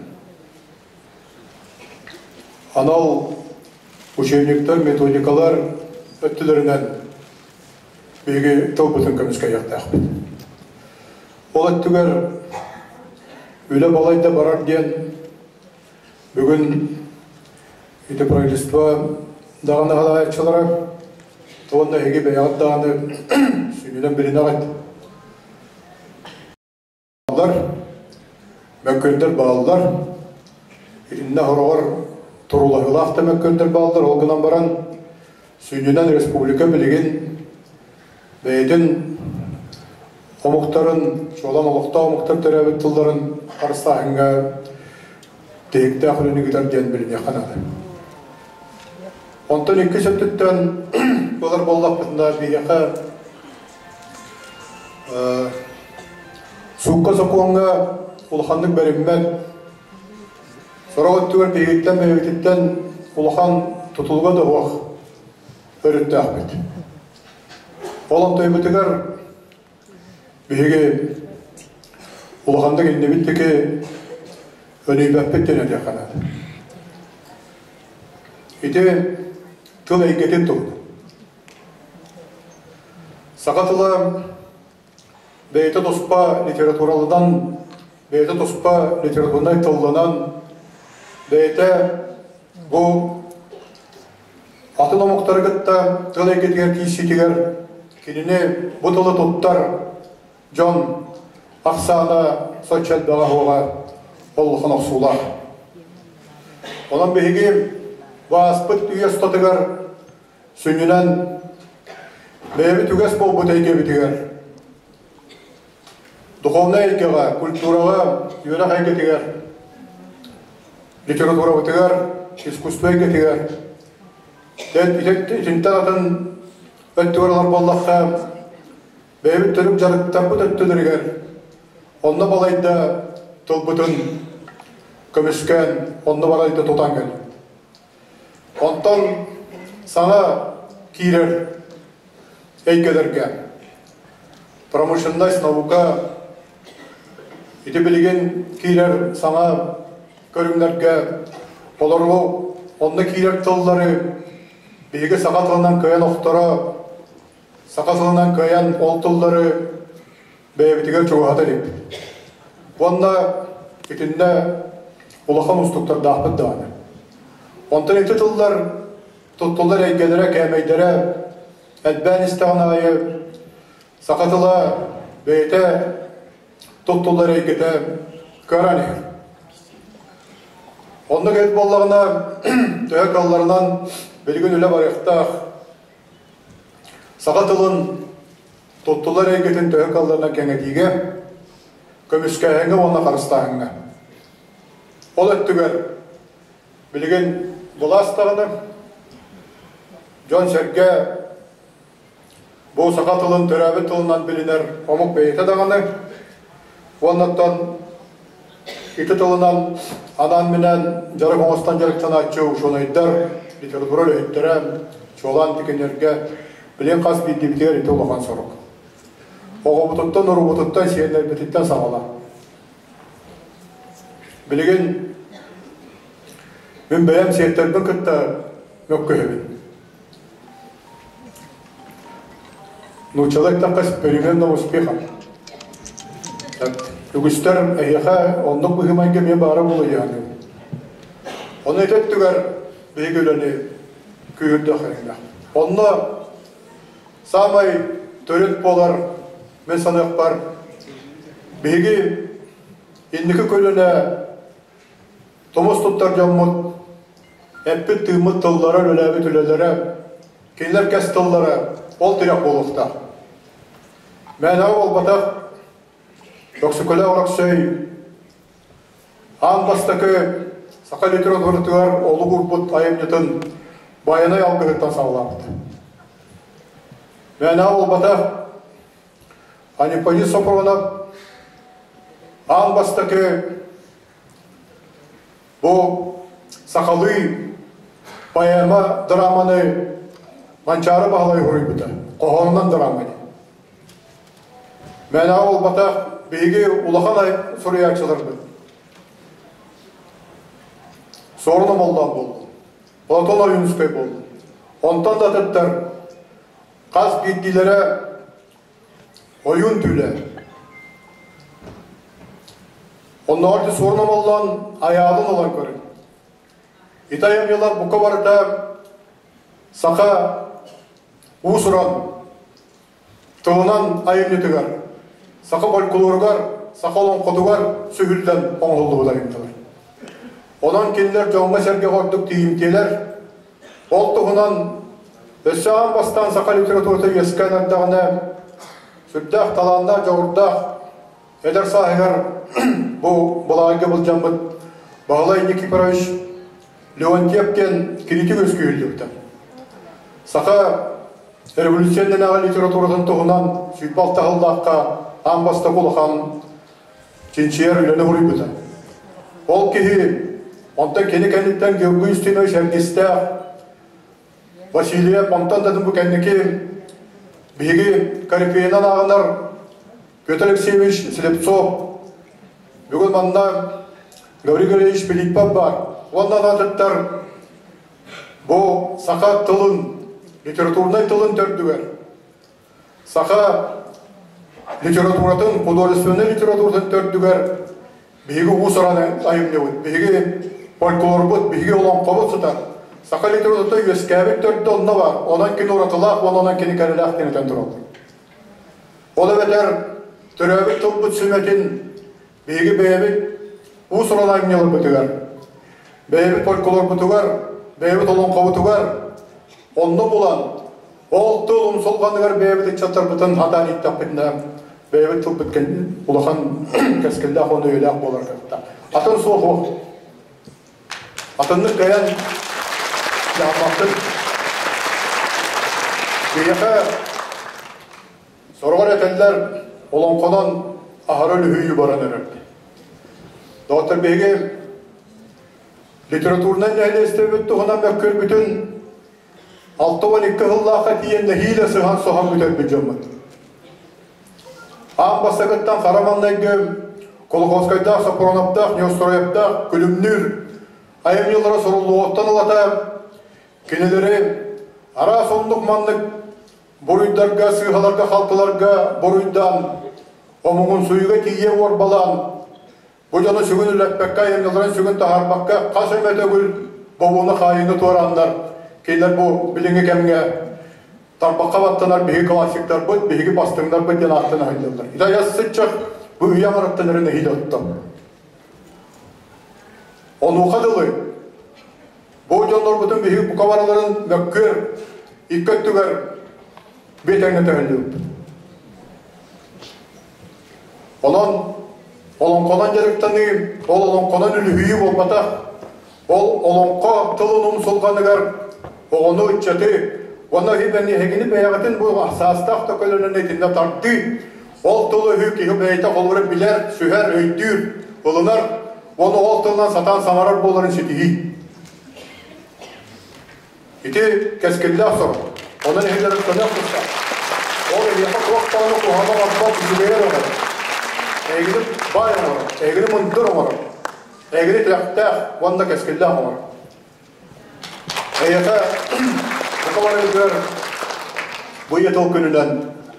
Анал учебниктер, методикалар өттілерінен бегі тұлбытын көміске яқтақпын. Ол өттігер өлі балайда барар ден бүгін үйті правительство дағаны ғалайатшылары тоғында еге бәяғат дағаны сүйінен бірін ағайды. Балдар, мәккөндер балдар, ерінне ғырағыр тұрулағылақты мәккөндер балдар, олғынан баран сүйінен республика білеген бәйден омықтарын, жолан олықта омықтар тәрәбет тылдарын қарыстағынға тегікті ақырыны күтер ден біліне қанады. Онтан екі сөттіттен олар болдақ бұтында бейеқі суыққа соқуанға ұлықандық бәріммен сора өттігер бейгеттен бәйгеттен ұлықан тұтылға да оқ өрітті ақпет. Олан тойбітігер бейге ұлықандық ендебіттікі Önüy bәппеттен өте қанады. Ете тыл әйкетін тұлды. Сақатылы бәйті тоспа литературалыдан, бәйті тоспа литературнай тылдынан, бәйті бұл атын омықтары күтті тыл әйкетігер кейсетігер, кеніне бұтылы тұттар жон ақсаны сочет баға оға Олғын оқсулар. Onun bihi vaspıt üyes tatıgar sünnünen bebi tüges bol butayke bitigar. Духовная икега, культурага, юра хайга тигар, литература тигар, искусство икега тигар. Дәт итинтагатын өттүгәрләр боллакка, бәйбит төрүк жарыктар бу төттүләргә. Онна балайда тылбытын көмүскән, онна балайда тотанган. Онтан саңа кирер әйгәләргә. Промышленность, наука ити билген кирер саңа көрүмләргә олорлу, онны кирер тыллары биге сакатылынан көйән оқтора, сакатылынан көйән ол тыллары бәйбитигер чугата дип. Онна итинде улахан устуктар дахпыт дааны. Онтан ити тыллар туттулар әйгәләре кәмәйдәре әдбән истағанайы сакатыла бәйте туттулар әйгәте көрәне. Онны кәйт боллағына төйек алларынан білген үлі барықтақ сақатылын туттулар әйгетін төйек алларынан кәңетіге көміскәйіңі оны қарыстағыңа. Ол өттігер білген бұластағыны Жон Серге бұл сақатылын түрәбі тылынан білінер омық бейті дағаны. Оннаттан ити тылынан анан менен жарық оңыстан жарықтан атчу шонайдар литература лөйттері чолан текенерге білен қас бейдебітер ити олаған сорық. Оғы бұтыттан, ұры бұтыттан, сиенлер бітіттен сағала. Білеген мен бәйім сиеттердің күтті мөккөйбін. Ну, человек так переменного успеха. Үгістер әйеға ондық бұхимайге мен бары болу яғын. Оны ететтігер бейгілені күйірді қайында. Онына самай төрет болар, мен санақ бар. Бейгі ендікі көліне томыс тұттар жаммыд, әппет түйміт тыллары, өләбі түлелері, кейлер кәс тыллары, ол тірек болуқта. Мен ау ол батақ Жоксукөлі орақ сөй, аң бастықы сақа литературатығар олы ғұрбыт айымнетін байынай алғығыттан сағылапты. Мен ау ол батақ Анипони Сопрована аң бастықы бұл сақалы байыма драманы манчары бағалай ғұрый бұты, қоғанынан драманы. Мен ау ол батақ бейге улахан сұриякшылар бұл. Сорыным олдан болды. Платон ойынскөй болды. Онтан да тіттір қаз бейділері ойын түлі. Онны арты сорыным олдан аялын олан көрін. Итайым елар бұқа барыда сақа ұсыран тұғынан айымнетігер. Сақы болкулургар, сақалон қодугар сүйілден оңғылды бұлайымдылар. Онан келдер жоңға сәрге қордық дейімтелер, ол тұғынан өссіған бастан сақа литературты ескен ардағына сүрдәқ таланна жоғырдақ әдір сағығар бұл бұлағыға бұл жамбыт Бағалай Никифорович Леонтьевтен критик өскүйілдікті. Сақа революционный аға литературатын тұғынан сүйпал тағылдаққа Амбаста болған чинчияр үлені ғұрый бұды. Ол кеғі, онтан кені кәнеттен көргі үстіне шәргесті Василия Понтан дадым бұл кәнеке бейгі Карипейнан ағынар Петр Алексеевич Слепцов бүгін манна Гаврий Гаврилович Пилиппов бар. Ондан атыттар бұл сақа тылын, литературнай тылын төрдігер. Сақа литературатын, художественный литературатын төрдігер бейгі ұсыраны айымне бұд, бейгі фольклор бұд, бейгі олон қобыт сұтар. Сақа литератураты өскәбік төрді онына бар, онан кен ұратылақ, онан кені кәріләқ денетен тұрады. Ол өбетер түрәбік тұлбыт сүметін бейгі бейбік ұсыраны айымнелі бұтығар. бейбіт фольклор бұтығар, бейбіт олон қабытығар, онны болан, ол тұл ұмсолғанығар бейбіт чаттар бұтын хатан иттақ бітіне, бейбіт тұл біткен ұлақан кәскілді ақонды өйлі ақ болар қақта. Атын сол қоқ, атынның қаян яғмақтың, бейеқі сорғар әтелдер олон қонан ағар өлі үйі баран өріпті. Доктор бейге литературнан нәлесті бүтті ғынан мәккөр бүтін алты он екі ғыллаққа тиенді хейлі сыған соған бүтер бүт жамыд. Аң бастағыттан қарамандайғы Колоковскайдақ, Сапуронаптақ, Неострояптақ, күлімнүр, айымнелері сұрылы оттан ұлата, кенелері ара сондық маңдық бұруйдарға, сыйғаларға, қалтыларға бұруйдан омығын суйға тие орбалан, бұл жаны сүгін үләппәкка, емнелерін сүгін тағарбаққа, қас өмет өгіл бұбуны қайыны туарандар. Кейлер бұл біліңі кәмге тарбаққа баттанар, бігі классиктар бұд, бігі бастыңдар бұд, ден ақтына хайлардар. Ида ясы чақ бұл үйе мараттанырыны хейл оттым. Оны ұқадылы. Бұл жанлар бұтын бігі бұқавараларын мөккер, иккөттігер бетәңі тәңілі өп. Олан Олонқонан жеріктені, ол олонқонан үлі болмата, ол олонқо тылының сұлғанығар, оғыны үтчеті, оны хебәні хегіні бәяғатын бұл асастақ төкөлінің етінде тартты, ол тылы хүй кейі бәйті қолыры білер, сүхәр, өйдір, ұлынар, оны ол тылынан сатан самарар боларын сетігі. Ити кәскілді ақсыр, оның хегілері көмек тұста, ол елеқі құлақтағаны құғаны ғарбақ үзілер оғыр. Әйгілі бай оңыр, әйгілі мұндыр оңыр, әйгілі тәқтәқ, ванда кәскілді оңыр. Әйеті бұқалар өздер бұй етіл күнінен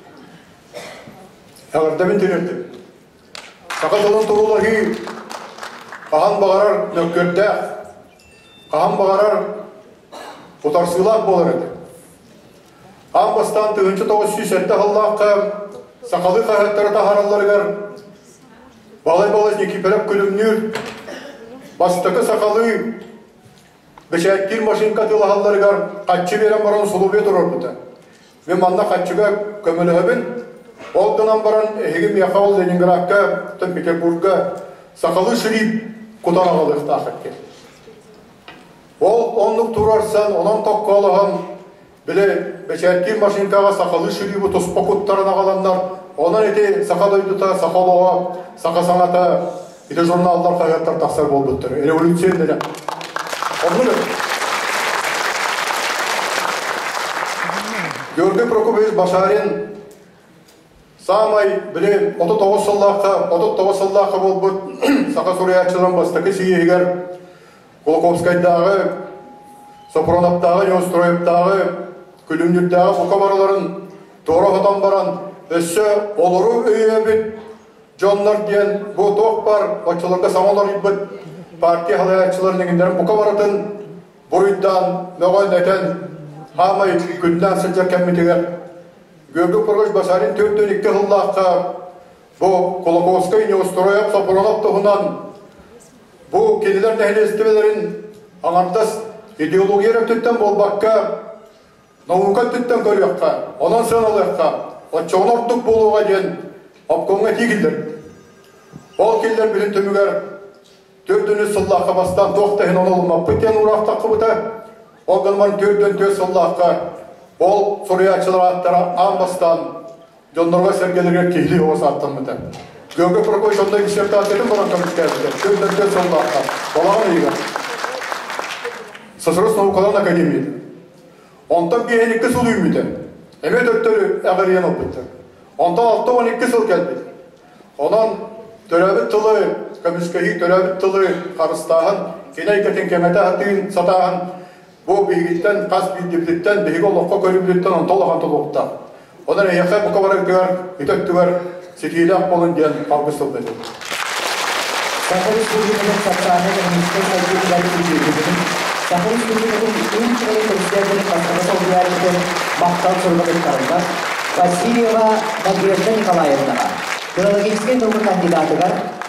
әғірдемін тенерді. Сақатылын тұрулар хей, қаған бағарар нөккердәқ, қаған бағарар ұтарсылақ болар еді. Ан бастан түгінші тоғыз жүз сәтті ғыллаққа сақалы қағаттары тахараларығар балай-балай некипелеп күлімнер, бастықы сақалы бешәттер машинка тылағаларығар қатшы берен баран сұлу бет ұрар бұта. Мен манна қатшыға көмілі өбін, ол дынан баран әйгім яқауыл Ленинградқа, түн Петербургға сақалы шырip құтан ағалықты ақытке. Ол онлық тұрарсан, онан тоққа алыған, біле бешәттер машинкаға сақалы шырипі тұспа құттарын ағаландар, онан ете сақа дойдыта, сақа лоға, сақа саңата, ете журналдар қағаттар тақсар бол бұттыр. Революциен дәрі. Онлы. Георгий Прокопович Башарин самай, біле, отыз тоғыз сыллаққа, отыз тоғыз сыллаққа бол бұт, сақа сұриятшылан бастықы сиегер, Колоковскайдағы, Сапуронаптағы, Неостроевтағы, Күлімдердағы бұқабараларын тоғы ғытан баран, өссі олыру өйе біт, жонлар дейін бұл тоқ бар, отчыларға самалар үйбіт, партия халаятшыларын еңіндерін бұқабаратын, бұруйдан, нөғай нәтен, хамай күнден сылжар кәмметегер. Георгий Прокопович Башарин төрттен екі ғыллаққа бұл Колоковскай Неустроев Сапуронап тұғынан бұл келелер нәхілестімелерін аңардас идеология төттен болбаққа, наука төттен көріққа, онан сыналыққа, отчоғын ортық болуға дейін апқонға тегілдір. Ол келдер білін түмігер төрттен сыллаққа бастан тоқтайын оны олма бүттен ұрақтақы бұта, ол ғылман төрттен төрт сыллаққа ол сұриятшылар аттары аңбастан жондарға сәргелерге кейлі оғыз аттан бұта. Георгий Прокопович ондай диссертациятын баран комитетті, төрттен төрт сыллаққа, болаған егер. Сысырыс наукалан академияды. Онтан бейін екі сыл үймейді. Әмет өттері әғірген опытты. Онтан алты он екі сыл кәлбеді. Онан төрәбіт тылы, көміскәйі төрәбіт тылы қарыстағын, кенай кәтен кәмәті аттығын сатағын, бұл бейгіттен, қас бейдептен, бейгі олыққа көрімдеттен онталаған тұл оқты. Онан әйеққа бұқа барықтығар, үтөттігар, сетейлі ақ болын ден қалғыс сыл бәді. Сақыр Республиканың сақтағаны ғылымыстың сәйкелері көзегінің, Сақыр Республиканың ең қырылы көрсіздердің қасқаны саудиярдың мақтал сұрғылықтарында Васильева Надежда Николаевнаға, филологический наука кандидатыға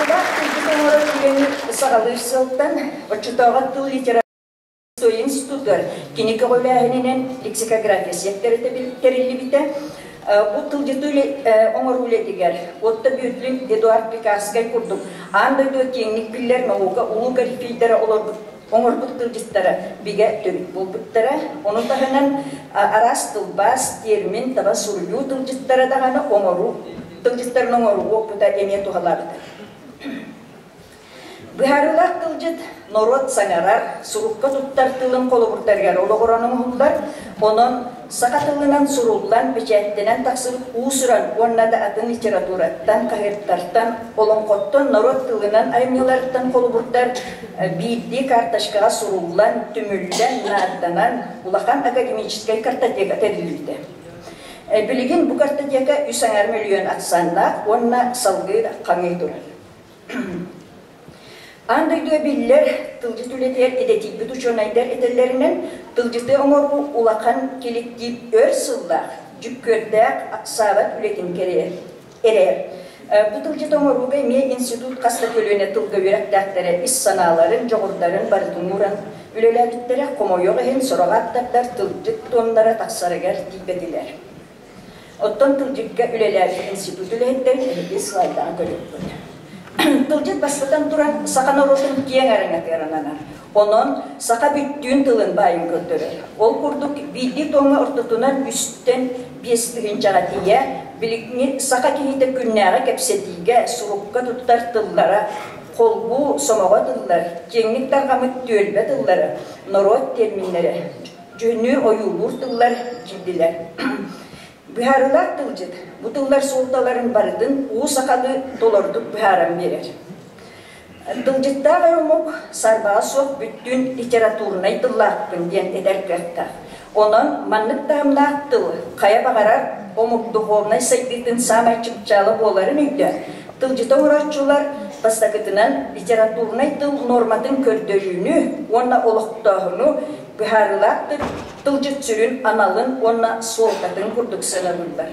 Быһарылаах тылдьыт оҥорор үлэни саҕалыыр сылтан оччутооҕа тыл литература институттар киника голааһининен лексикография сектор териллибите. Бу тылдьыт оҥор үлэтигер отто бүүтлүн Эдуард Пикаскай курдук. Андойдо кеңник биллер наука улуу гарифилдера олорбут оңорбут тылдьыттара биге төбүт болбуттара. Ону таһынан арас тылбас термин таба сургуу тылдьыттара даганы оңору тылдьыттарын оңору опута эмие тухалабыта. Быһарылаах тылдьыт норот саңарар сурукка туттар тылын колубуртаргар ологораның хуллар онон сака тылынан суруллан печаттенен таксыр уусуран оннада атын литератураттан кахырттартан олоңкоттон норот тылынан аймыларттан колубуртар биидди карташкага суруллан түмүллен нааттанан улахан академическая картотека терилибите. Билигин бу картотека үч миллион аксанна онна салгы каңый турар. Андойдуа биллер тылдьыт үлетер эдетиппит учонайдар этеллеринен тылдьыты оңору улахан келектип өр сыллах жүккөрдәк аксабат үлетин керер. Эрер. Бу тылдьыт оңоруга ме институт каста көлөне тылга үрәктәктәре ис саналарын, жоғырдарын, барытумуран үлеләбиттере комойоға хен сорогаттардар тылдьыт тоннара таксарыгар типедилер. Оттон тылдьытка үлеләбит институт үлеттерин эти слайддан көрөппүт. Тылдьыт бастатан туран сака норотун кең араңа терананар. Онон сака бүттүүн тылын байын көтөрөр. Ол курдук биди тоңа ортотунан үсттен бестигин жагатия, билигни сака кийите күннәгә кепсетиге, сурукка туттар тыллара, колбу сомого тыллар, кеңник таргамыт төлбе тыллары, норот терминнери, жөнү оюлур тыллар жилдилер. Быһарылаах тылдьыт, бу тыллар суулталарын бардын уу сакалы толордук быһаран берер. Тылдьыттаах омук сарбаа суох бүттүн литературнай тыллаакпын диэн эдеркэхтаах. Онон маннык таамнаах тыл, кая багарар омук духовнай сайдытын самай чыпчалы боларын үйдө. Тылдьыта урачулар бастакытынан литературнай тыл норматын көрдөрүүнү, онна олоктоохуну быһарылаах тылдьыт сүрүн аналын онна суолтатын курдук сынабылдар.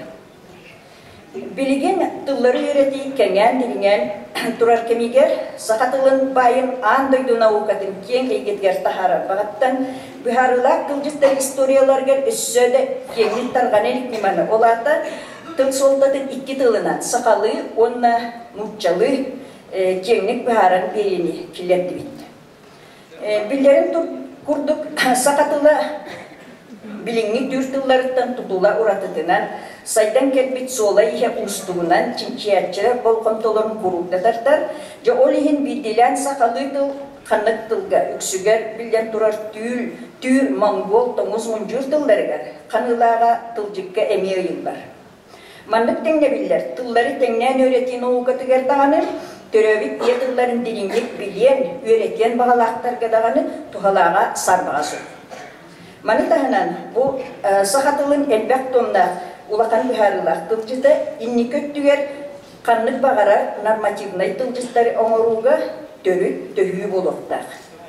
Билигин тыллары үйрети кеңен дилingen турар кемигер сакатылын байын андойду наукатын кең егетгер тахара багаттан быһарылаах тылдьыттар историяларгер өссөдө кеңин тарган эликниманы олата тыл суолтатын икки тылынан сакалы онна муччалы кеңник быһаран берени килердибит. Биллерин курдук сакатыла билиңни дүртылларыттан тутула уратытынан сайдан келбит сола ihe устугунан чинчиятчыра болкомтолорун куруктатартар же олихин бидилен сакалы тыл канык тылга үксүгер билен турар түүл түүр монгол тоңуз мунжур тылларыгар канылаага тылжыкка эме ыйылдар. Маннык теңне биллер тыллары теңнен өретин оукатыгер даганы төрөбит ие тылларын дилиңдик билен өретен багалаактарга даганы тухалаага сарбага су. Манытаһынан бу сахатылын элбек томда улахан быһарылаах тылдьыта инни көттүгер каннык багарар нормативнай тылдьыттары оңоруга төрүт төхүү болуктак.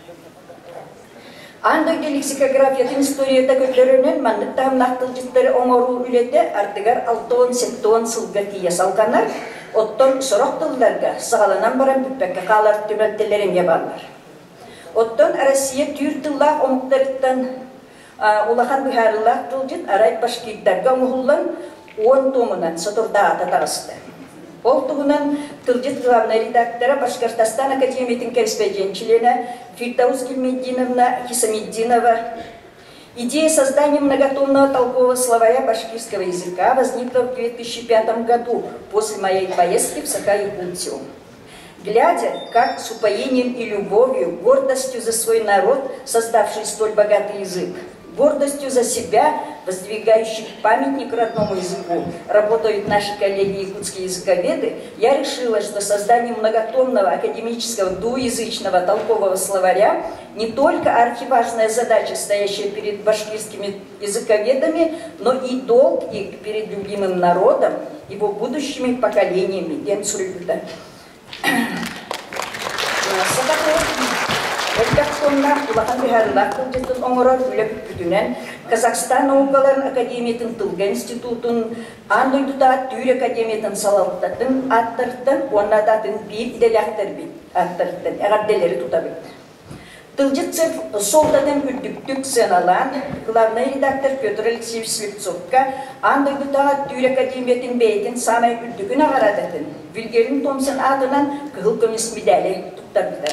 Андойду лексикографиятын историята көттөрөнөн маннык таамнаах тылдьыттары оңоруу үлете артыгар алтон сеттон сылга тие салганар, оттон сорок тылдарга сагаланан баран бүппекке каалар төмөлтелерин ябалар. Оттон Россия түйүр тыллаах омуктарыттан улахан быһарылаах тылдьыт арай башкирдарга оңухуллан он томунан сотурдаата тагысты. Ол тугунан тылдьыт главный редактора Башкортостан академиятын корреспондент члена Фирдаус Гильмеддиновна Хисамиддинова. Идея создания многотомного толкового словаря башкирского языка возникла в две тысячи пятом году после моей поездки в Саха-Якутию. Глядя, как с упоением и любовью, гордостью за свой народ, создавший столь богатый язык, гордостью за себя, воздвигающих памятник родному языку, работают наши коллеги якутские языковеды, я решила, что создание многотомного академического двуязычного толкового словаря не только архиважная задача, стоящая перед башкирскими языковедами, но и долг их перед любимым народом, его будущими поколениями. Ден Сурюта. томна улахан бихарлах тылжытын оңорор үлеп бүтүнен Казахстан наукаларын академиятын тылга институтун андойдута түйр академиятын салалттатын аттырттын оннадатын бир деляхтар бит аттырттын эгарделери тута бит. Тылжытцев солдатын үрдүктүк сыналан главный редактор Петр Алексеевич Слепцовка андойдутага түйр академиятын бейтин самай үрдүгүн агарадатын Вильгельм Томсон атынан кыгыл көмүс медали туттарбыдар.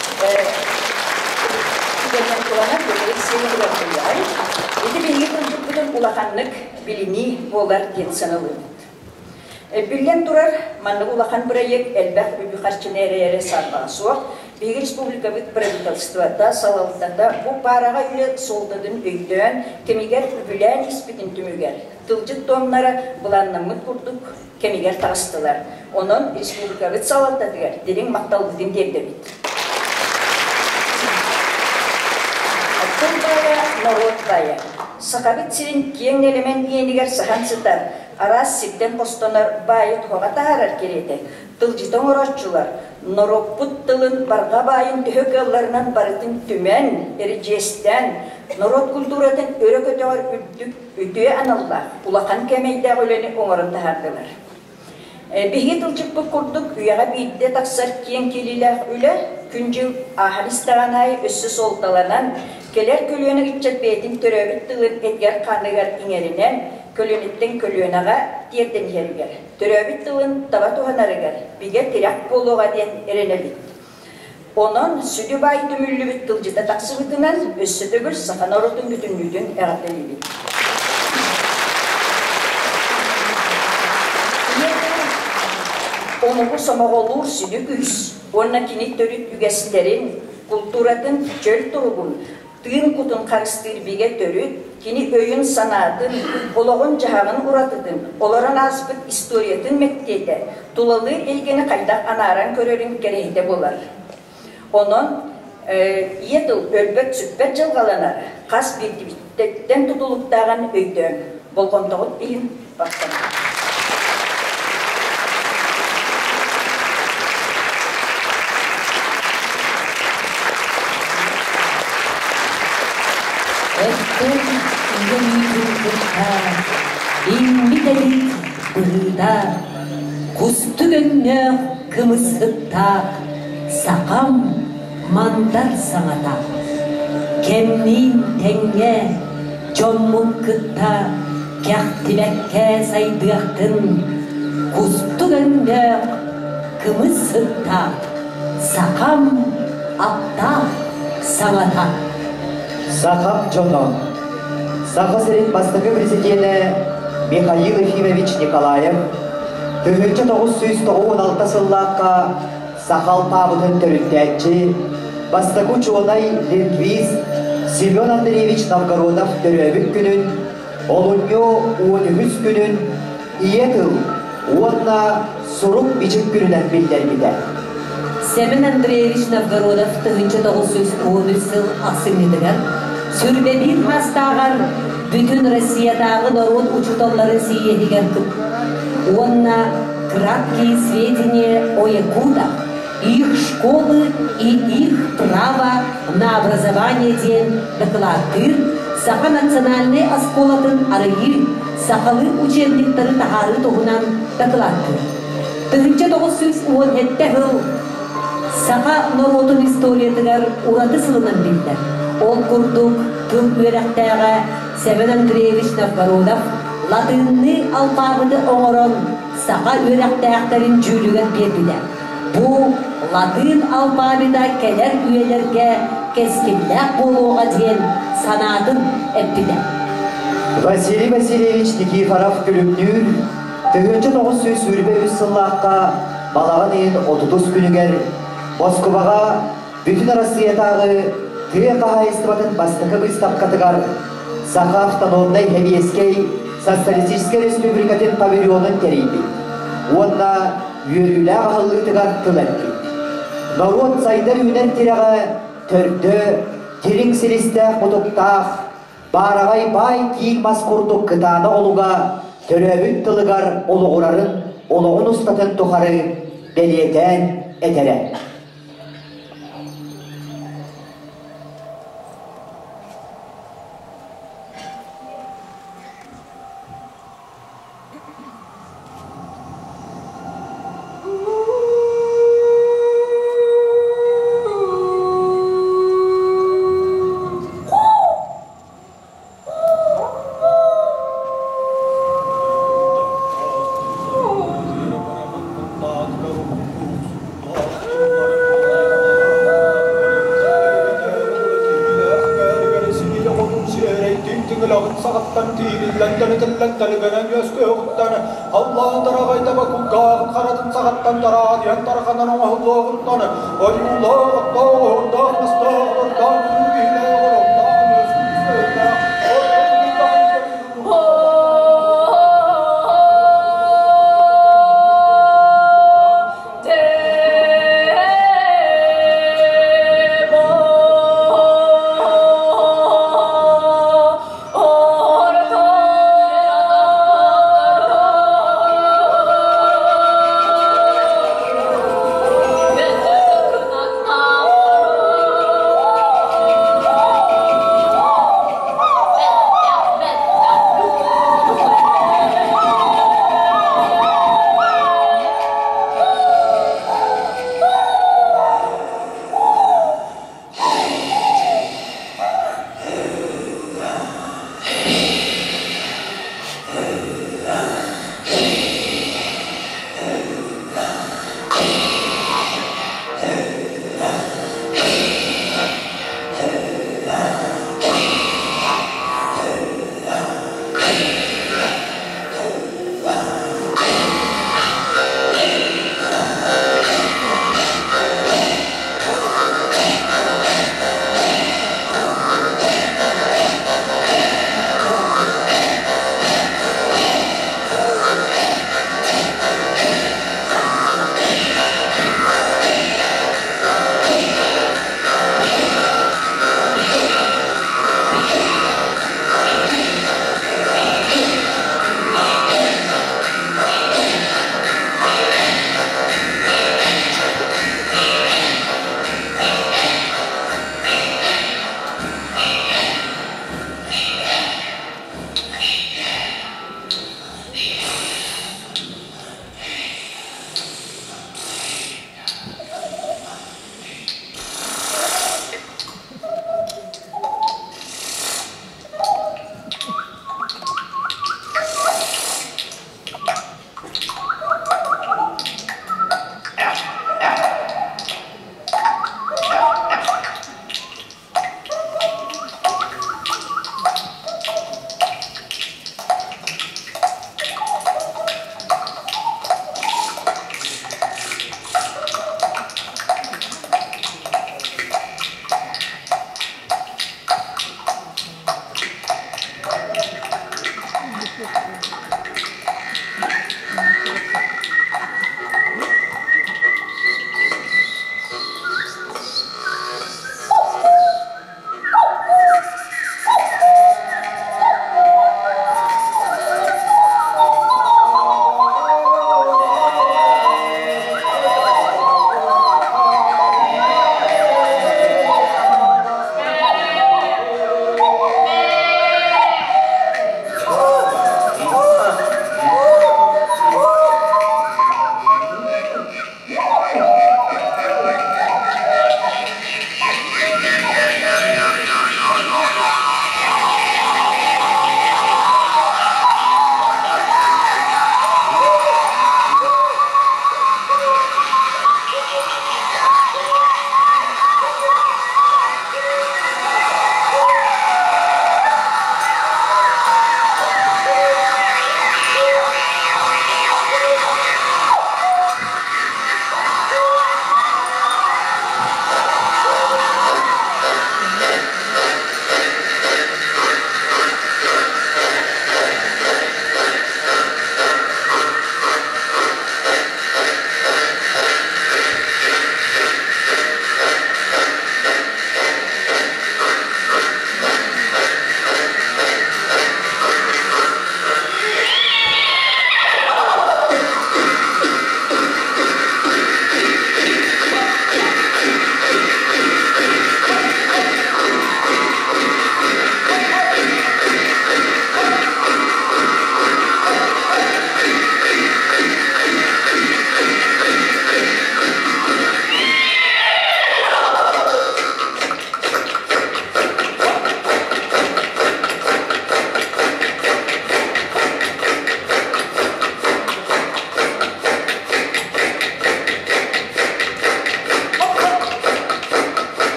Генен кулана көмек сенелер кылай. Эти бейги тылжытбытын улаханнык билини болар ден саналып. Билген турар манны улахан проект элбах үбі қарчынере сарбаға суақ. Бейги республика бит правительствода салалдада бу параға үлі солдадын өйден кемигер үбілән испитин түмігер. Тылжыт томнары бұланнамыт күрдік кемигер тағыстылар. Onun республика бит салалдадығар дерің мақтал бұдын дерді бит. Аттылбая, народбая. Сақабит сирин кең элемен енігер сахан сытар. Арас сиптен қостонар байы туға тағарар кереді. Тылжытын оратчылар. Нороппут тылын барға байын түйік алларынан барытын түмен, әріжестен, норот культуратын өрі көтеғар үдіе аналла, улақан кәмейді өлені оңырын тағардылар. Беге тылжып бұл күрдік үйаға бейді тақсар кен келілер үлі, күнжіл ағалыстағанай өссі солталанан, келер көліені үтчет бейтін түрәбіт тылын әдгер қанығар еңерінен, көлөнеттен көлөнаға терден ергер. Төрөбит тылын таба туғанарыгар, биге терек болуға ден еренелит. Онын сүді бай түмілі бүт тылжыта тақсы бұтынан өссі төгір сақан орытын бүтін үйден әғателебет. Оны бұл самағолуыр сүді күйс, онына кені төріт үгесіндерін, культуратын жөл тұрғын, тыын кутун қарыстыр биге төрүт, кини өйін санатын, олығын жағағын ұратыдын, оларын аспыт историятын мектейді, тулалы елгені қайдақ анаран көрерін керейді болар. Onun етіл өлбет сүтбет жылғаланар, қас бектен тұтылықтаған өйден, болғандығын дейін бақтан. Инмителит бұрыда, күстігінне кымысықта, сақам мандар саңата. Кемнин тәңе, жоммын күтта, кәқтіләкке сайдықтын, күстігінне кымысықта, сақам апта саңата. Сахаб Джоно, Сахасырин бастығы президенті Михаил Ефимович Николаев тысяча девятьсот он алтынчы сыллаққа Сахал табытын төріндәтші, бастығы чуынай лингвист Семен Андреевич Новгородов төрөбік күнін, олыньо он үч күнін, иетіл онна сұрук бичік күнінен білдермеді. Семен Андреевич Новгородов тысяча девятьсот он үч сыл асымедігер, сүрбебин хастағар бүтін Россиядағы народ учуталары сиедеген күп. Онна краткие сведения о якутах, их школы и их право на образование ден докладыр, Саха национальный осколатын арыйы, Сахалы учебниктары тахары тоғынан докладыр. тысяча девятьсот он жеті жыл Саха народын историятыгар ураты сылынан білдер. Ол күрдік тыл өрәқтәға Семен Андреевич Новгородов латынны алпабыды оңырын Саха өрәқтәқтәрін жүлігін берділер. Бұл латын алпабыда кәлер үйелерге кескілләк болуға дейін санатын әппілер. Василий Васильевич Никифоров күлімнүр тысяча девятьсот үч сыллаққа балағын ең отыз күнігер Москваға бүтін Россиятағы түйе қағайыстыбатын бастықы выставкатығар Саха автономной Хевиескей Социалистической республикатын павильонын терейді. Онна үйелілі ағылытығар тыл әппі. Народ сайдар үйнен терегі түрді, терің селестәқ бұтықтақ, барағай бай кейін масқұрдық қытаны олуға төрөбіт тылығар олуғырарын, олуғын ұстатын тұқары белетен әтері. ағыттан тиілілләндәні тілләндәлігінен өске ұғыттан Аллахын тарағайдaba күлгағын қаратын сағаттан тара диян тарқанан оңағылы ұғыттан Ойулы ұғыттан ұғыттан ұстағырдан үгілі ұғыттан өскі Oh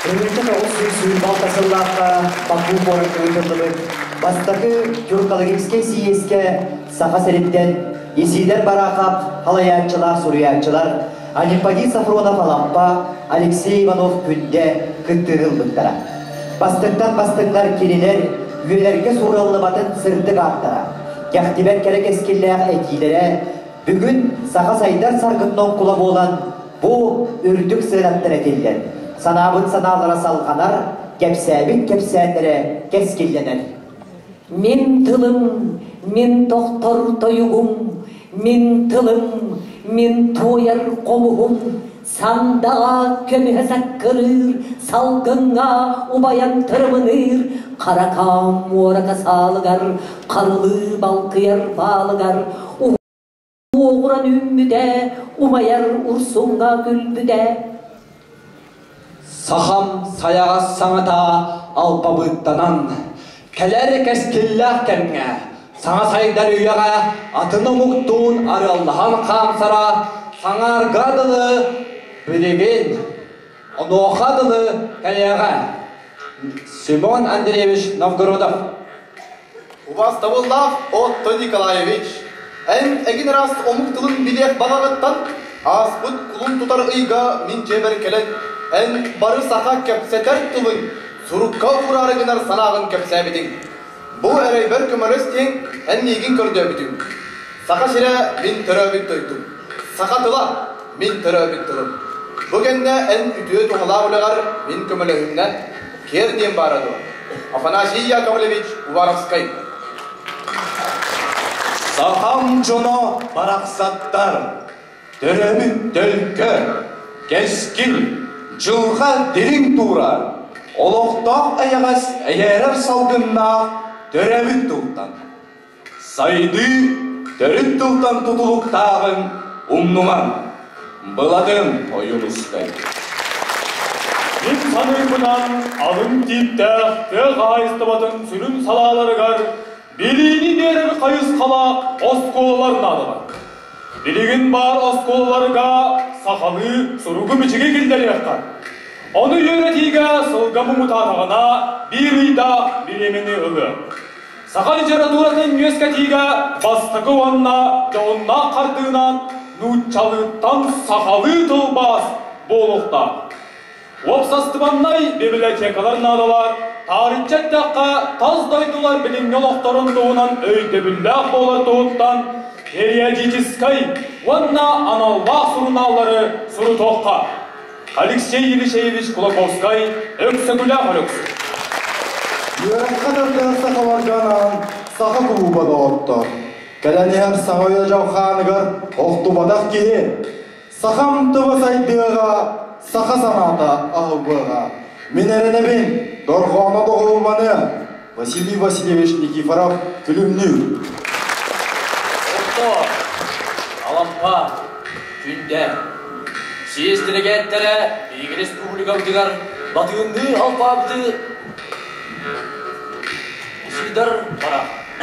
Örüntün oğuz sürü baltasıllaqqa Baku borun öldürlübü. Bastakı Türkalıgimske siyeske sağa seritten Есидер Барахап, халаянчылар, сурянчылар, Олимпадий Сафронов Алампа, Алексей Иванов күнде кыттырыл бұттара. Бастықтан бастықтар келелер, үйелерге сураллыбатын сыртық аттара. Яқтибер керек ескелләғ әйтилері, бүгін саға сайдар сарғыннан құла болан бұл үрдік сыраттыр әтелдер. Санабын саналара салғанар, кәпсәбін кәпсәнері кәскелленер. Мен тылым, мен тоқтар тойығым, мен тылым, мен тояр қолығым, сандаға көмі саққырыр, салғынға ұбаян тұрмыныр, қарақам ораға салығар, қарылы балқияр балығар, оғыран үмміде, ұмаяр ұрсуңға күлбіде. Сахам саяға саңыта алпабыттанан, кәләрі кәскелләқ кәмге, саңа сайдар үйеға атыны мұқтуын арыллыған қамсара, саңар ғадылы білеген, оноқадылы кәлеға. Семен Андреевич Новгородов. У вас Таволлах Отто Николаевич, ән әгін раст омықтылын білек бағағыттан, аспыт құлын тұтар ұйға мен жебер келен, ән бары сақа кәпсетер тұлын, Сурукка урарыгынар санағын кәпсәбідің. Бұл әрей бір көміріс тең ән егін көрді өбітің. Сақа шере мен түрі өбіт тойдым. Сақа тұла мен түрі өбіт тұлым. Бүгенне ән үтіе тұғыла ұлығар мен көмілігімне керден барады. Афанасий Яковлевич Уваровскай. Сахам жоно барақсаттар, түрі төлкі, кәскіл, жылға дерің тұрар. Олықтақ аяғас әйәрір салғынна төрәбіт тұлтан. Сайды төріт тұлтан тұтылықтағын ұмнуман. Бұладың ойын ұстай. Мен санырбынан алым тиіпті ғайысты батын сүрін салаларығар, белейні берір қайыз қала осколаларын адылар. Белеген бар осколаларға сақалы сұруғы мүчіге келдер яқтар. Оны үйретіге сылғамы мұтатығына бір үйда біремені ұлы. Сақа литературатын өскәтіге бастығы онына жоғынна қардығынан нұтчалыттан сақалы тұлбас болуқта. Опсастыбаннай библиотекаларын адалар, тарихчаттаққа таздайдылар білінген оқтарын туынан өйді білләқ болар туыттан периодическай онына аналлақ сұруналары сұры тоққа. Алексей Елишевич Кулаковскай, өксігілі Алекс. Үйрәткәдәрдән сақаларганан сақы клубада оттар. Кәләнеһәм саңойда жауқанығыр оқтубадақ кейі. Сақам тұбы сайдыға, сақы саната ағыбыға. Мен әрінебен дорғаны доғылманы Василий Васильевич Никифоров күлімнің. Отто, алампа, күнде. Сиестірегеттері Бейгі Республика ұдығар батығынды алпабды Сидар бара.